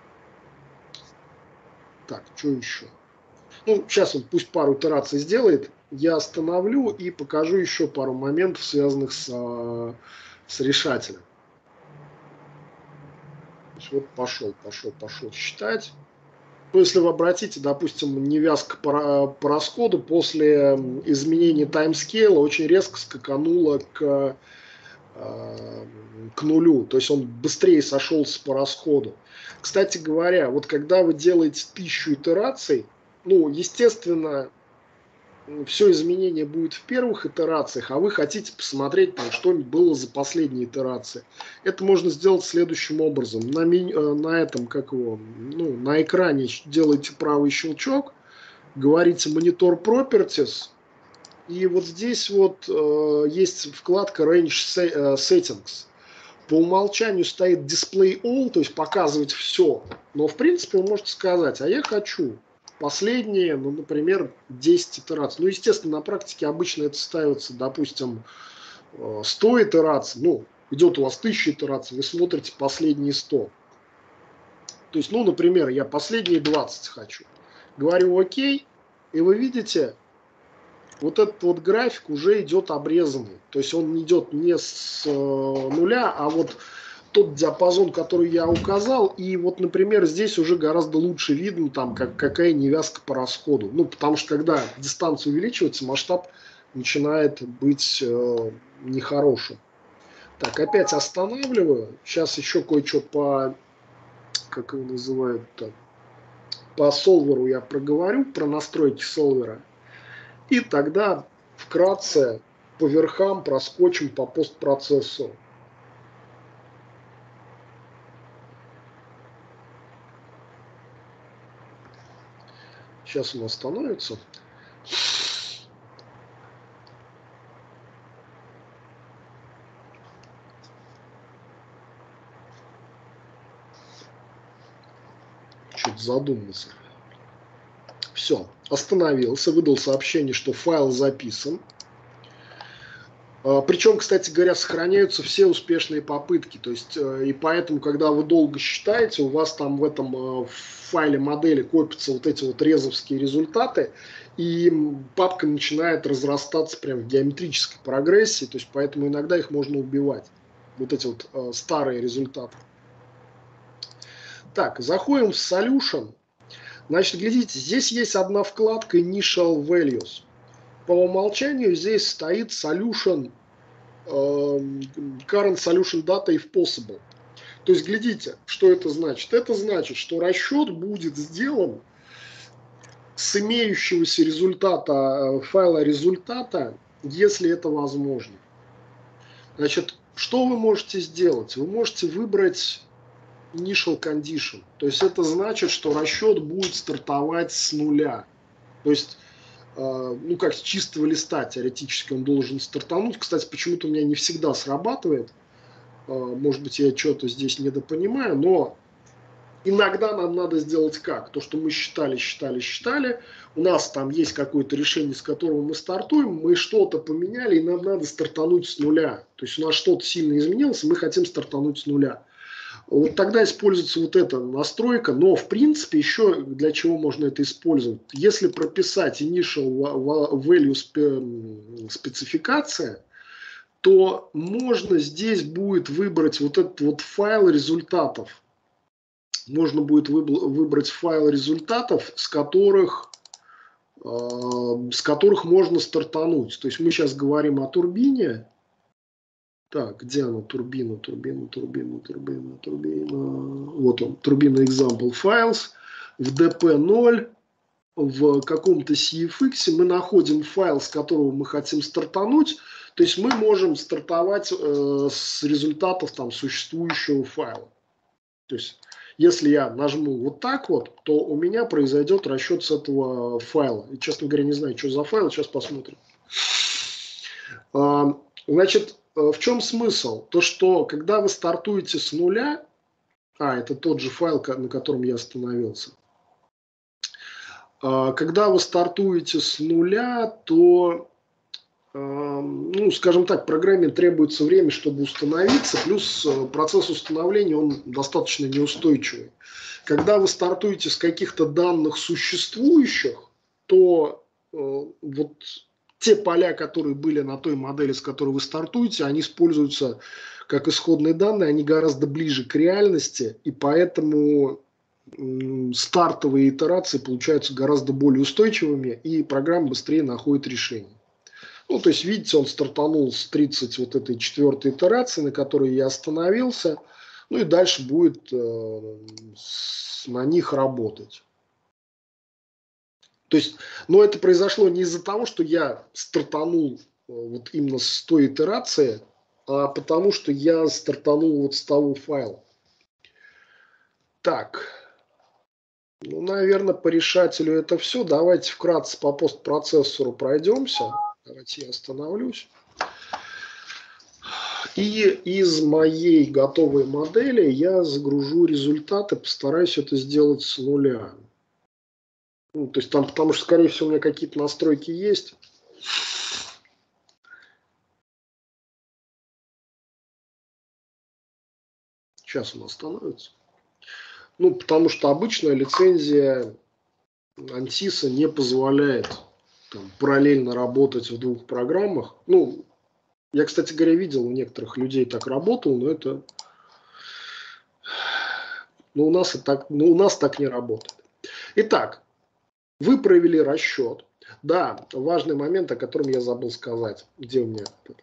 Так, что еще? Ну, сейчас он пусть пару итераций сделает, я остановлю и покажу еще пару моментов, связанных с решателем. Вот пошел считать. Ну, если вы обратите, допустим, невязка по расходу после изменения таймскейла очень резко скаканула к нулю. То есть он быстрее сошелся по расходу. Кстати говоря, вот когда вы делаете 1000 итераций, ну, естественно, все изменение будет в первых итерациях, а вы хотите посмотреть, там, что было за последние итерации. Это можно сделать следующим образом. На этом, как его, ну, на экране делаете правый щелчок, говорите Monitor Properties, и вот здесь вот есть вкладка Range Settings. По умолчанию стоит Display All, то есть показывать все. Но в принципе вы можете сказать, а я хочу последние, ну, например, 10 итераций. Ну, естественно, на практике обычно это ставится, допустим, 100 итераций. Ну, идет у вас 1000 итераций, вы смотрите последние 100. То есть, ну, например, я последние 20 хочу. Говорю ОК, и вы видите, вот этот вот график уже идет обрезанный. То есть он идет не с нуля, а вот тот диапазон, который я указал. И вот, например, здесь уже гораздо лучше видно, там, какая невязка по расходу. Ну, потому что когда дистанция увеличивается, масштаб начинает быть нехорошим. Так, опять останавливаю. Сейчас еще кое-что по, как его называют-то, по солверу я проговорю, про настройки солвера. И тогда вкратце по верхам проскочим по постпроцессору. Сейчас он остановится. задумался. Все, остановился, выдал сообщение, что файл записан. Причем, кстати говоря, сохраняются все успешные попытки. То есть, и поэтому, когда вы долго считаете, у вас там в этом файле модели копятся вот эти вот резовские результаты, и папка начинает разрастаться прям в геометрической прогрессии. То есть, поэтому иногда их можно убивать. Вот эти вот старые результаты. Так, заходим в Solution. Значит, глядите, здесь есть одна вкладка Initial Values. По умолчанию здесь стоит Solution, Current Solution Data if possible. То есть, глядите, что это значит. Это значит, что расчет будет сделан с имеющегося результата, файла результата, если это возможно. Значит, что вы можете сделать? Вы можете выбрать Initial Condition. То есть это значит, что расчет будет стартовать с нуля. То есть, ну как с чистого листа теоретически он должен стартануть. Кстати, почему-то у меня не всегда срабатывает. Может быть, я что-то здесь недопонимаю, но иногда нам надо сделать как? То, что мы считали. У нас там есть какое-то решение, с которого мы стартуем, мы что-то поменяли, и нам надо стартануть с нуля. То есть у нас что-то сильно изменилось, и мы хотим стартануть с нуля. Вот тогда используется вот эта настройка, но в принципе еще для чего можно это использовать? Если прописать initial value спецификация, то можно здесь будет выбрать вот этот вот файл результатов. Можно будет выбрать файл результатов, с которых можно стартануть. То есть мы сейчас говорим о турбине. Так, где она? Турбина. Вот он, турбина example files. В dp0, в каком-то CFX мы находим файл, с которого мы хотим стартануть. То есть мы можем стартовать с результатов там существующего файла. То есть если я нажму вот так вот, то у меня произойдет расчет с этого файла. И, честно говоря, не знаю, что за файл, сейчас посмотрим. Значит, в чем смысл? То, что когда вы стартуете с нуля, это тот же файл, на котором я остановился. Когда вы стартуете с нуля, то, ну, скажем так, программе требуется время, чтобы установиться, плюс процесс установления, он достаточно неустойчивый. Когда вы стартуете с каких-то данных существующих, то вот те поля, которые были на той модели, с которой вы стартуете, они используются как исходные данные, они гораздо ближе к реальности, и поэтому стартовые итерации получаются гораздо более устойчивыми, и программа быстрее находит решение. Ну, то есть, видите, он стартанул с 30 вот этой 4-й итерации, на которой я остановился, ну и дальше будет на них работать. То есть, но это произошло не из-за того, что я стартанул вот именно с той итерации, а потому что я стартанул вот с того файла. Так, ну, наверное, по решателю это все. Давайте вкратце по постпроцессору пройдемся. Давайте я остановлюсь. И из моей готовой модели я загружу результаты, постараюсь это сделать с нуля. Ну, то есть там, потому что, скорее всего, у меня какие-то настройки есть. Сейчас он остановится. Ну, потому что обычная лицензия Антиса не позволяет там параллельно работать в двух программах. Ну, я, кстати говоря, видел у некоторых людей так работал, но это... Но у нас так не работает. Итак, вы провели расчет. Да, важный момент, о котором я забыл сказать. Где у меня?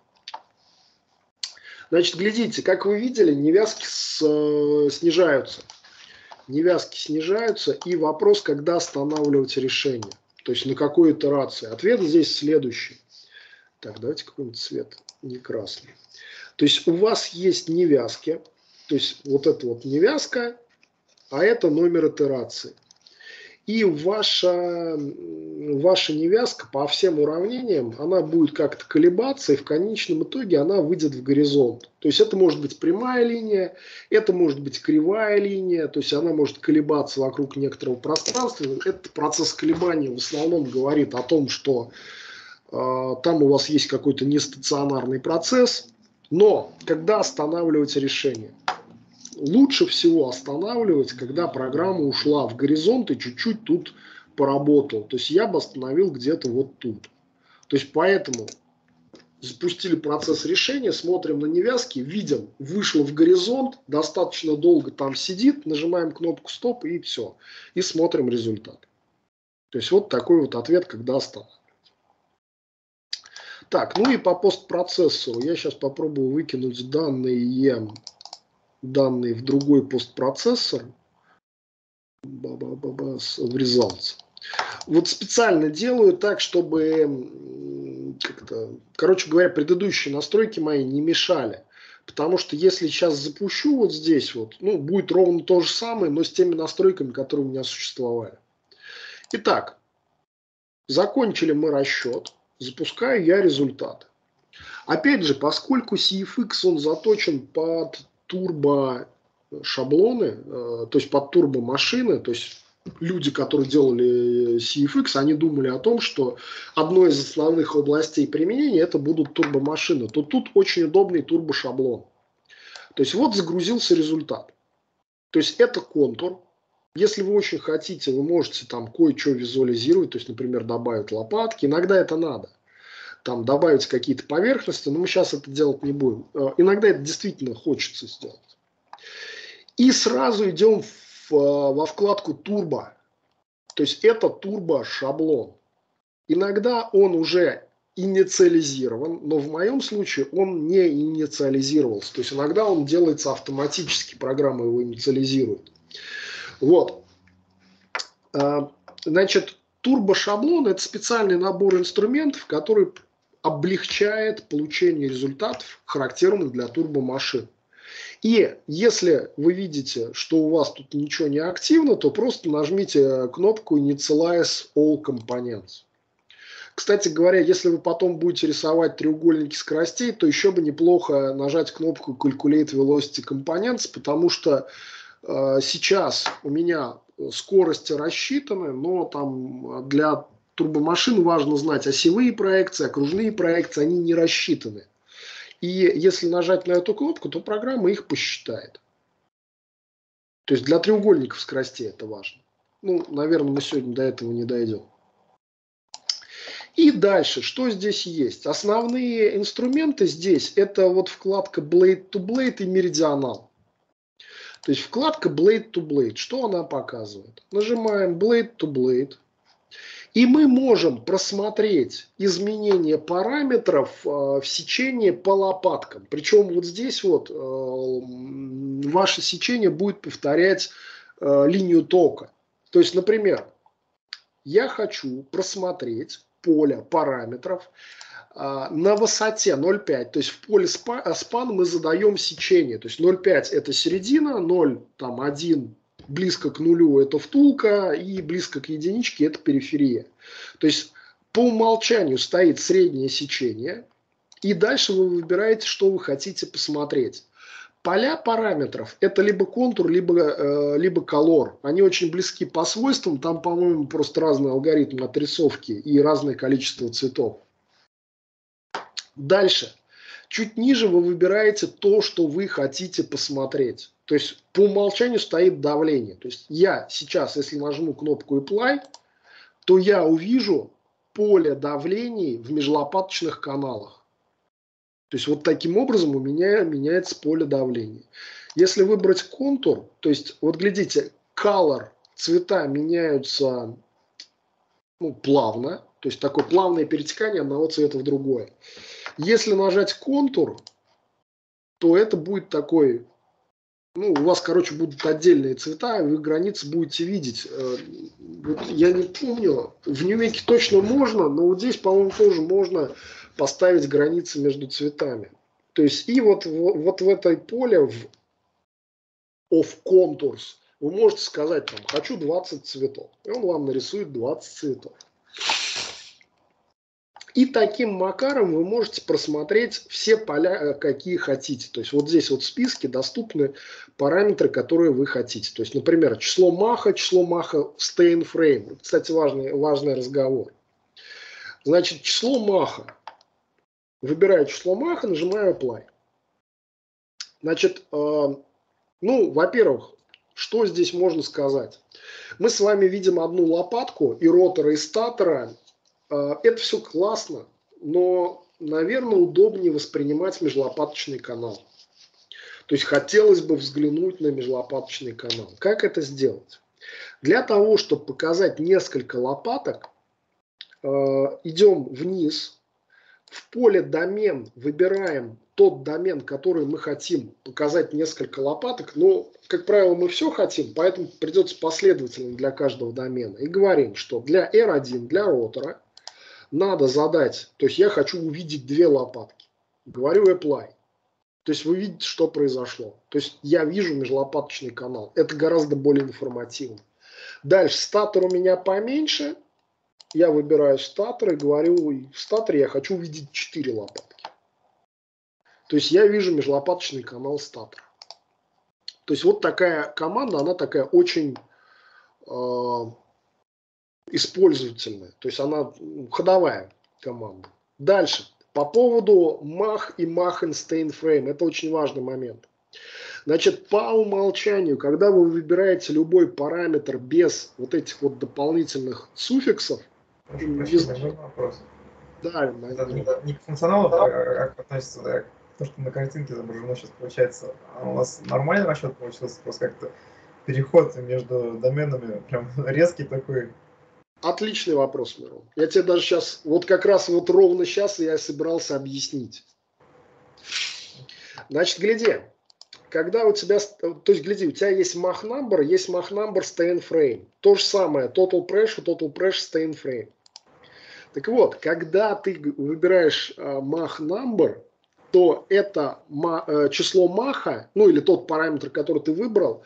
Значит, глядите, как вы видели, невязки снижаются. Невязки снижаются, и вопрос, когда останавливать решение. То есть на какой итерации. Ответ здесь следующий. Так, давайте какой-нибудь цвет, не красный. То есть у вас есть невязки. То есть вот это вот невязка, а это номер итерации. И ваша невязка по всем уравнениям, она будет как-то колебаться, и в конечном итоге она выйдет в горизонт. То есть это может быть прямая линия, это может быть кривая линия, то есть она может колебаться вокруг некоторого пространства. Этот процесс колебания в основном говорит о том, что там у вас есть какой-то нестационарный процесс, но когда останавливать решение? Лучше всего останавливать, когда программа ушла в горизонт и чуть-чуть тут поработал. То есть я бы остановил где-то вот тут. То есть поэтому запустили процесс решения, смотрим на невязки, видим, вышло в горизонт, достаточно долго там сидит, нажимаем кнопку стоп и все. И смотрим результат. То есть вот такой вот ответ, когда останавливать. Так, ну и по постпроцессору. Я сейчас попробую выкинуть данные в другой постпроцессор. Врезался. Вот специально делаю так, чтобы, короче говоря, предыдущие настройки мои не мешали. Потому что если сейчас запущу вот здесь вот, ну, будет ровно то же самое, но с теми настройками, которые у меня существовали. Итак, закончили мы расчет. Запускаю я результат. Опять же, поскольку CFX он заточен под турбо шаблоны, то есть под турбомашины, то есть люди, которые делали CFX, они думали о том, что одной из основных областей применения это будут турбомашины, то тут очень удобный турбошаблон. То есть вот загрузился результат. То есть это контур. Если вы очень хотите, вы можете там кое-что визуализировать, то есть, например, добавить лопатки. Иногда это надо. Там добавить какие-то поверхности, но мы сейчас это делать не будем. Иногда это действительно хочется сделать. И сразу идем во вкладку турбо. То есть это турбо-шаблон. Иногда он уже инициализирован, но в моем случае он не инициализировался. То есть иногда он делается автоматически, программа его инициализирует. Вот. Значит, турбо-шаблон – это специальный набор инструментов, который облегчает получение результатов, характерных для турбомашин. И если вы видите, что у вас тут ничего не активно, то просто нажмите кнопку Initialize All Components. Кстати говоря, если вы потом будете рисовать треугольники скоростей, то еще бы неплохо нажать кнопку Calculate Velocity Components, потому что сейчас у меня скорости рассчитаны, но там для турбомашин важно знать осевые проекции, окружные проекции, они не рассчитаны. И если нажать на эту кнопку, то программа их посчитает. То есть для треугольников скоростей это важно. Ну, наверное, мы сегодня до этого не дойдем. И дальше, что здесь есть? Основные инструменты здесь, это вот вкладка Blade to Blade и Meridional. То есть вкладка Blade to Blade, что она показывает? Нажимаем Blade to Blade. И мы можем просмотреть изменения параметров в сечении по лопаткам. Причем вот здесь вот ваше сечение будет повторять линию тока. То есть, например, я хочу просмотреть поле параметров на высоте 0,5. То есть в поле span мы задаем сечение. То есть 0,5 это середина, 0,1 близко к нулю это втулка и близко к единичке это периферия. То есть по умолчанию стоит среднее сечение. И дальше вы выбираете, что вы хотите посмотреть. Поля параметров это либо контур, либо колор. Они очень близки по свойствам. Там, по-моему, просто разный алгоритм отрисовки и разное количество цветов. Дальше. Чуть ниже вы выбираете то, что вы хотите посмотреть. То есть по умолчанию стоит давление. То есть я сейчас, если нажму кнопку Apply, то я увижу поле давлений в межлопаточных каналах. То есть вот таким образом у меня меняется поле давления. Если выбрать контур, то есть вот глядите, color, цвета меняются плавно. То есть такое плавное перетекание одного цвета в другое. Если нажать контур, то это будет такой, у вас, короче, будут отдельные цвета, и вы границы будете видеть. Вот я не помню, в Numake точно можно, но вот здесь, по-моему, тоже можно поставить границы между цветами. То есть и вот в этой поле, в Of Contours, вы можете сказать, там, хочу 20 цветов. И он вам нарисует 20 цветов. И таким макаром вы можете просмотреть все поля, какие хотите. То есть вот здесь вот в списке доступны параметры, которые вы хотите. То есть, например, число маха stay in frame. Кстати, важный разговор. Значит, число маха. Выбираю число маха, нажимаю apply. Значит, ну, во-первых, что здесь можно сказать? Мы с вами видим одну лопатку и ротора, и статора. Это все классно, но, наверное, удобнее воспринимать межлопаточный канал. То есть хотелось бы взглянуть на межлопаточный канал. Как это сделать? Для того, чтобы показать несколько лопаток, идем вниз, в поле домен выбираем тот домен, который мы хотим показать несколько лопаток. Но, как правило, мы все хотим, поэтому придется последовательно для каждого домена. И говорим, что для R1, для ротора, надо задать, то есть я хочу увидеть 2 лопатки. Говорю apply. То есть вы видите, что произошло. То есть я вижу межлопаточный канал. Это гораздо более информативно. Дальше статор у меня поменьше. Я выбираю статор и говорю, в статоре я хочу увидеть 4 лопатки. То есть я вижу межлопаточный канал статора. То есть вот такая команда, она такая очень использовательная. То есть она ходовая команда. Дальше. По поводу mach и mach in stay in frame. Это очень важный момент. Значит, по умолчанию, когда вы выбираете любой параметр без вот этих вот дополнительных суффиксов, вопрос. Да, не к функционалу, а как относится к то, что на картинке изображено сейчас получается. А у нас нормальный расчет получился, просто как-то переход между доменами прям резкий такой. Отличный вопрос, Мирон. Я тебе даже сейчас, вот как раз вот ровно сейчас я собирался объяснить. Значит, гляди, когда у тебя, то есть гляди, у тебя есть mach number stay in frame. То же самое, total pressure stay in frame. Так вот, когда ты выбираешь mach number, то это число маха, ну или тот параметр, который ты выбрал,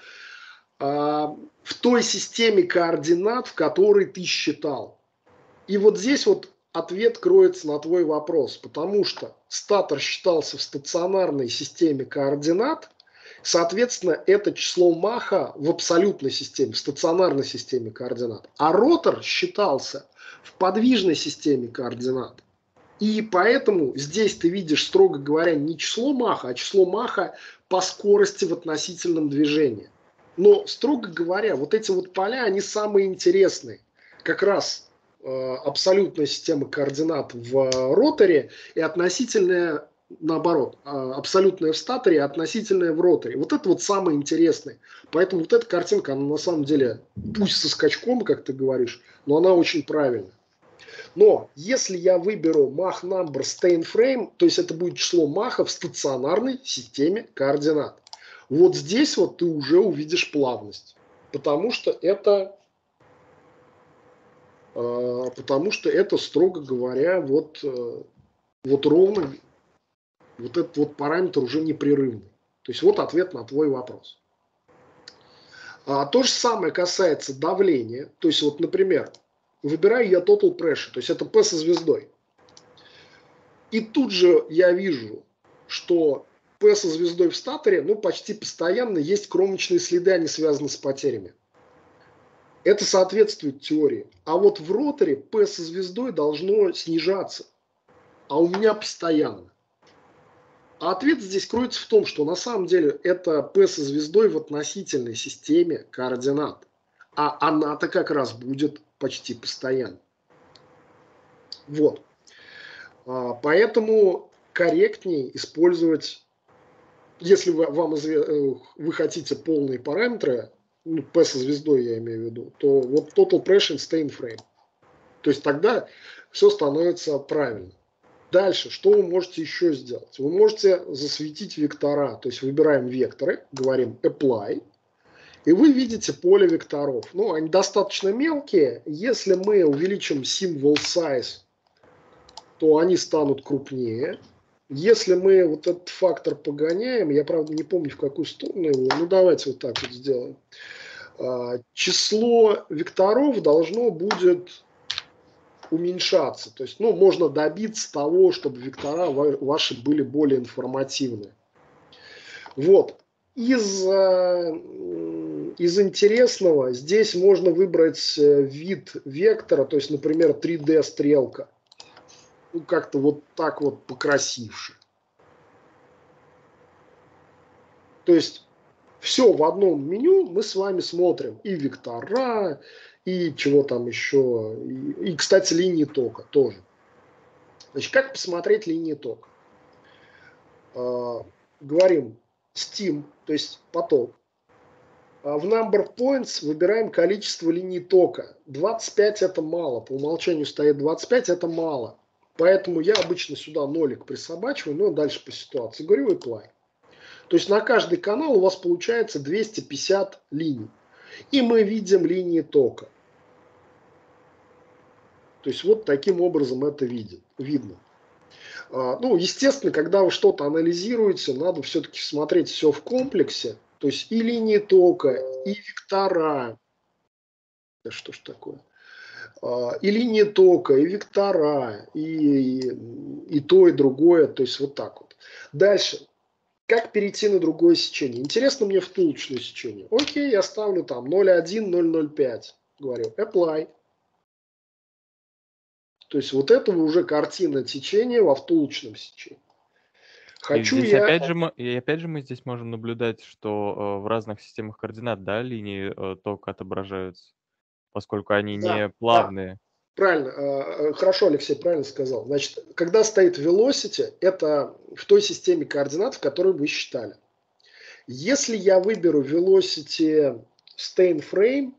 в той системе координат, в которой ты считал. И вот здесь вот ответ кроется на твой вопрос, потому что статор считался в стационарной системе координат, соответственно, это число маха в абсолютной системе, в стационарной системе координат. А ротор считался в подвижной системе координат. И поэтому здесь ты видишь, строго говоря, не число маха, а число маха по скорости в относительном движении. Но, строго говоря, вот эти вот поля, они самые интересные. Как раз абсолютная система координат в роторе и относительная, наоборот, абсолютная в статоре и относительная в роторе. Вот это вот самое интересное. Поэтому вот эта картинка, она на самом деле, пусть со скачком, как ты говоришь, но она очень правильная. Но если я выберу mach number stay in frame, то есть это будет число маха в стационарной системе координат. Вот здесь вот ты уже увидишь плавность, потому что это, строго говоря, вот ровно, вот этот вот параметр уже непрерывный. То есть вот ответ на твой вопрос. То же самое касается давления. То есть вот, например, выбираю я total pressure, то есть это P со звездой. И тут же я вижу, что P со звездой в статоре, ну, почти постоянно есть кромочные следы, они связаны с потерями. Это соответствует теории. А вот в роторе P со звездой должно снижаться. А у меня постоянно. А ответ здесь кроется в том, что на самом деле это P со звездой в относительной системе координат. А она-то как раз будет почти постоянно. Вот. Поэтому корректнее использовать, если вы хотите полные параметры, ну, P со звездой я имею в виду, то вот total pressure stay in frame. То есть тогда все становится правильно. Дальше, что вы можете еще сделать? Вы можете засветить вектора, то есть выбираем векторы, говорим apply, и вы видите поле векторов. Ну, они достаточно мелкие. Если мы увеличим symbol size, то они станут крупнее. Если мы вот этот фактор погоняем, я, правда, не помню, в какую сторону его, ну, давайте вот так вот сделаем. число векторов должно будет уменьшаться. То есть, ну, можно добиться того, чтобы вектора ваши были более информативны. Вот. Из интересного здесь можно выбрать вид вектора, то есть, например, 3D-стрелка. Ну, как-то вот так вот покрасивше. То есть, все в одном меню мы с вами смотрим. И вектора, и чего там еще. И кстати, линии тока тоже. Значит, как посмотреть линии тока? Говорим Steam, то есть поток. В Number Points выбираем количество линий тока. 25 это мало. По умолчанию стоит 25, это мало. Поэтому я обычно сюда нолик присобачиваю, но дальше по ситуации. Говорю apply. То есть на каждый канал у вас получается 250 линий. И мы видим линии тока. То есть вот таким образом это видно. Ну, естественно, когда вы что-то анализируете, надо все-таки смотреть все в комплексе. То есть и линии тока, и вектора. Да что ж такое? И линии тока, и вектора, и то, и другое. То есть вот так вот. Дальше. Как перейти на другое сечение? Интересно мне втулочное сечение. Окей, я ставлю там 0,1, 0,05. Говорю apply. То есть вот это уже картина течения во втулочном сечении. Хочу здесь опять же мы здесь можем наблюдать, что в разных системах координат, да, линии тока отображаются, поскольку они не плавные. Да. Правильно, хорошо, Алексей, правильно сказал. Значит, когда стоит velocity, это в той системе координат, в которой вы считали. Если я выберу velocity stain frame,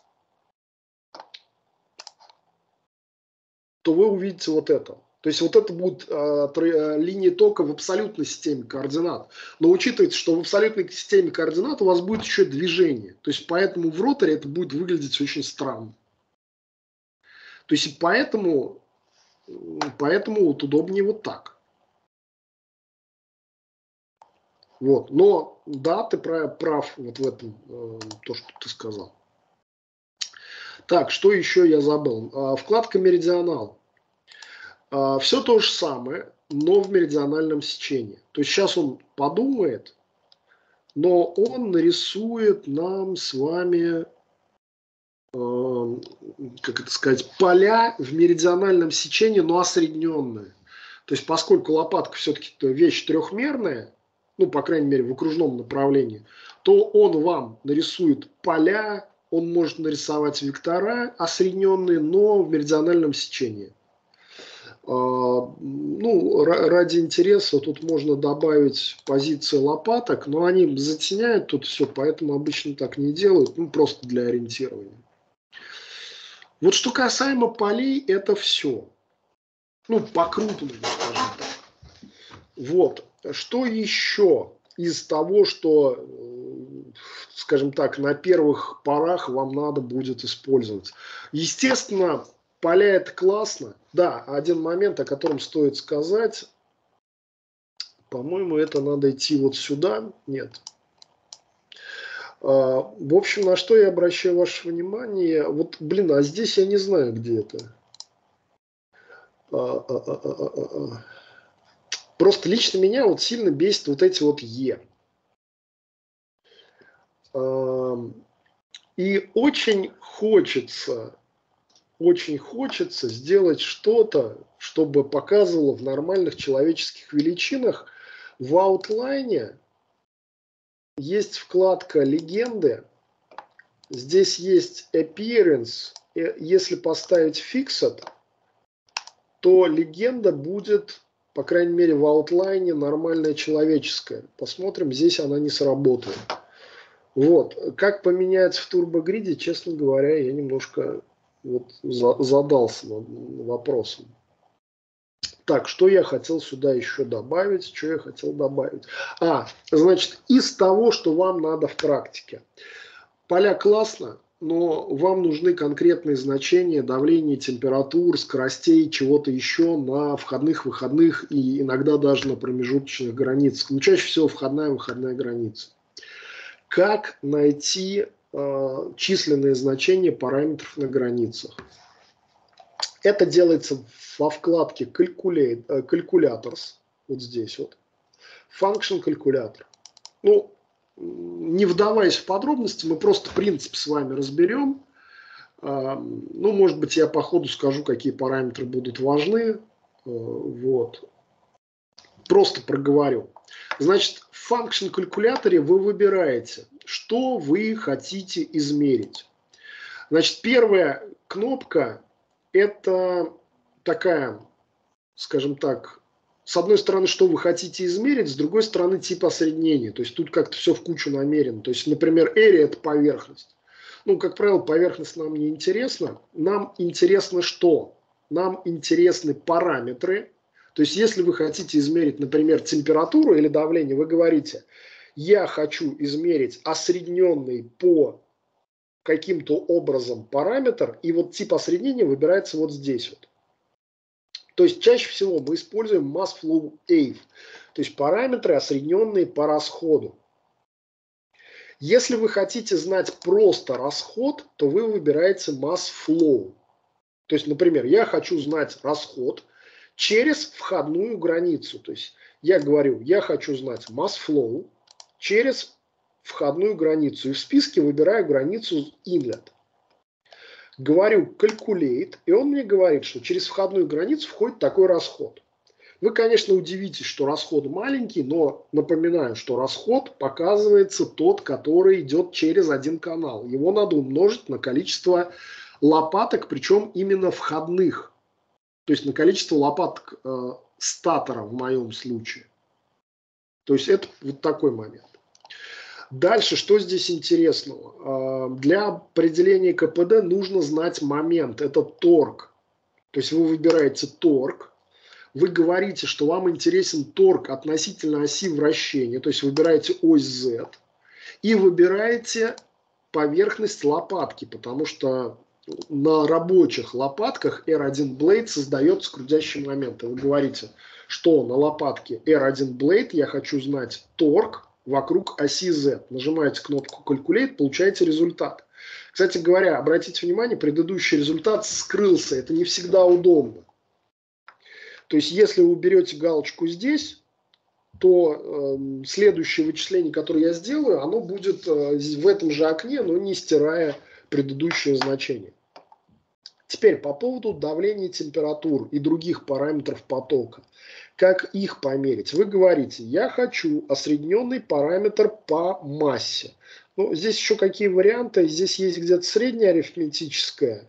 то вы увидите вот это. То есть вот это будут линии тока в абсолютной системе координат. Но учитывайте, что в абсолютной системе координат у вас будет еще движение. То есть поэтому в роторе это будет выглядеть очень странно. То есть поэтому вот удобнее вот так. Вот. Но да, ты прав вот в этом, то, что ты сказал. Так, что еще я забыл? Вкладка меридионал. Все то же самое, но в меридиональном сечении. То есть сейчас он подумает, но он нарисует нам с вами, как это сказать, поля в меридиональном сечении, но осредненные. То есть поскольку лопатка все-таки вещь трехмерная, ну, по крайней мере, в окружном направлении, то он вам нарисует поля, он может нарисовать вектора осредненные, но в меридиональном сечении. Ну, ради интереса тут можно добавить позиции лопаток, но они затеняют тут все, поэтому обычно так не делают, ну, просто для ориентирования. Вот что касаемо полей, это все. Ну, по-крупному, скажем так. Вот. Что еще из того, что, скажем так, на первых порах вам надо будет использовать? Естественно, поля это классно. Да, один момент, о котором стоит сказать. По-моему, это надо идти вот сюда. Нет. В общем, на что я обращаю ваше внимание. Вот, блин, а здесь я не знаю, где это. Просто лично меня вот сильно бесит вот эти вот Е. И очень хочется сделать что-то, чтобы показывало в нормальных человеческих величинах. В аутлайне есть вкладка «Легенды». Здесь есть «Appearance». Если поставить «Fixed», то легенда будет, по крайней мере, в аутлайне нормальная человеческая. Посмотрим, здесь она не сработает. Вот. Как поменяется в турбогриде, честно говоря, я немножко вот задался вопросом. Так, что я хотел сюда еще добавить? Что я хотел добавить? Значит, из того, что вам надо в практике. Поля классно, но вам нужны конкретные значения давления, температур, скоростей, чего-то еще на входных, выходных и иногда даже на промежуточных границах. Ну, чаще всего входная, выходная граница. Как найти численные значения параметров на границах. Это делается во вкладке Calculators, вот здесь вот. Function Calculator. Ну, не вдаваясь в подробности, мы просто принцип с вами разберем. Ну, может быть, я по ходу скажу, какие параметры будут важны. Вот. Просто проговорю. Значит, в Function калькуляторе вы выбираете, что вы хотите измерить. Значит, первая кнопка – это такая, скажем так, с одной стороны, что вы хотите измерить, с другой стороны, тип осреднения. То есть тут как-то все в кучу намерено. То есть, например, area – это поверхность. Ну, как правило, поверхность нам не интересна. Нам интересно что? Нам интересны параметры. То есть, если вы хотите измерить, например, температуру или давление, вы говорите, я хочу измерить осредненный по каким-то образом параметр, и вот тип осреднения выбирается вот здесь вот. То есть, чаще всего мы используем mass flow AVE, то есть параметры, осредненные по расходу. Если вы хотите знать просто расход, то вы выбираете mass flow. То есть, например, я хочу знать расход через входную границу. То есть я говорю, я хочу знать mass flow через входную границу. И в списке выбираю границу inlet. Говорю calculate, и он мне говорит, что через входную границу входит такой расход. Вы, конечно, удивитесь, что расход маленький, но напоминаю, что расход показывается тот, который идет через один канал. Его надо умножить на количество лопаток, причем именно входных. То есть на количество лопаток статора в моем случае. То есть это вот такой момент. Дальше, что здесь интересного? Для определения КПД нужно знать момент. Это торг. То есть вы выбираете торг. Вы говорите, что вам интересен торг относительно оси вращения, то есть выбираете ось Z, и выбираете поверхность лопатки, потому что на рабочих лопатках R1 Blade создается крутящий момент. И вы говорите, что на лопатке R1 Blade я хочу знать торг вокруг оси Z. Нажимаете кнопку Calculate, получаете результат. Кстати говоря, обратите внимание, предыдущий результат скрылся. Это не всегда удобно. То есть, если вы уберете галочку здесь, то следующее вычисление, которое я сделаю, оно будет в этом же окне, но не стирая предыдущее значение. Теперь по поводу давления, температур и других параметров потока. Как их померить? Вы говорите, я хочу осредненный параметр по массе. Ну, здесь еще какие варианты? Здесь есть где-то средняя арифметическая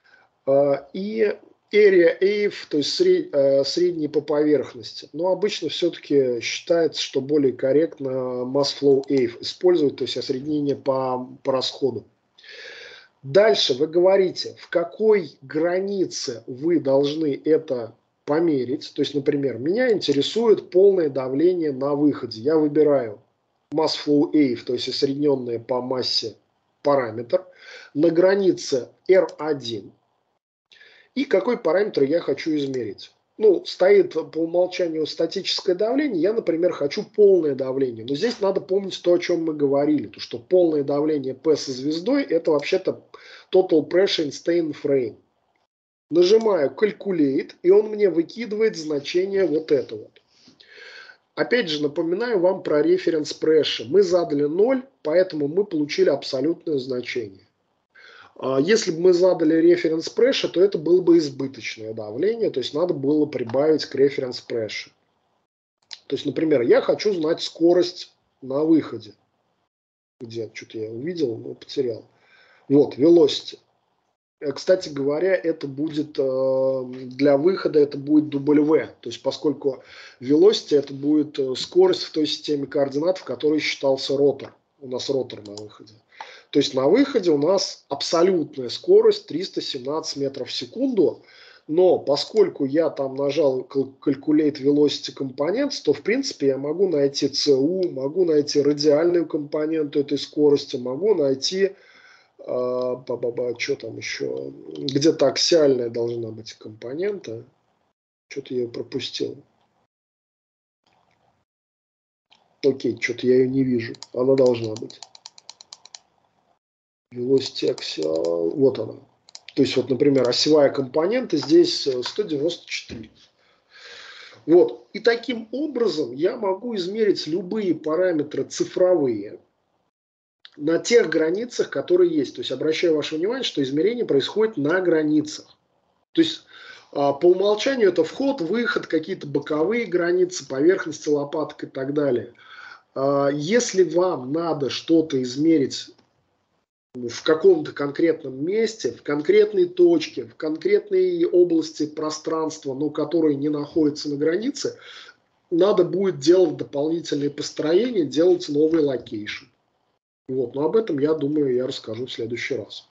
и area AVE, то есть средний по поверхности. Но обычно все-таки считается, что более корректно mass flow AVE использовать, то есть осреднение по расходу. Дальше вы говорите, в какой границе вы должны это померить. То есть, например, меня интересует полное давление на выходе. Я выбираю mass flow AVE, то есть осредненное по массе параметр, на границе R1. И какой параметр я хочу измерить. Ну, стоит по умолчанию статическое давление, я, например, хочу полное давление. Но здесь надо помнить то, о чем мы говорили, то, что полное давление P со звездой, это вообще-то Total Pressure in Staying Frame. Нажимаю Calculate, и он мне выкидывает значение вот это вот. Опять же, напоминаю вам про Reference Pressure. Мы задали 0, поэтому мы получили абсолютное значение. Если бы мы задали reference pressure, то это было бы избыточное давление, то есть надо было прибавить к reference pressure. То есть, например, я хочу знать скорость на выходе. Где? Что-то я увидел, но потерял. Вот, velocity. Кстати говоря, это будет для выхода, это будет W. То есть, поскольку velocity это будет скорость в той системе координат, в которой считался ротор. У нас ротор на выходе. То есть на выходе у нас абсолютная скорость 317 метров в секунду, но поскольку я там нажал Calculate Velocity Components, то в принципе я могу найти ЦУ, могу найти радиальную компоненту этой скорости, могу найти, что там еще, где-то аксиальная должна быть компонента, что-то я ее пропустил. Окей, что-то я ее не вижу, она должна быть. Velocity Axial, вот она. То есть, вот, например, осевая компонента здесь 194. Вот. И таким образом я могу измерить любые параметры цифровые на тех границах, которые есть. То есть обращаю ваше внимание, что измерение происходит на границах. То есть по умолчанию это вход, выход, какие-то боковые границы, поверхности лопаток и так далее. Если вам надо что-то измерить в каком-то конкретном месте, в конкретной точке, в конкретной области пространства, но которые не находятся на границе, надо будет делать дополнительные построения, делать новый локейшн. Вот, но об этом, я думаю, я расскажу в следующий раз.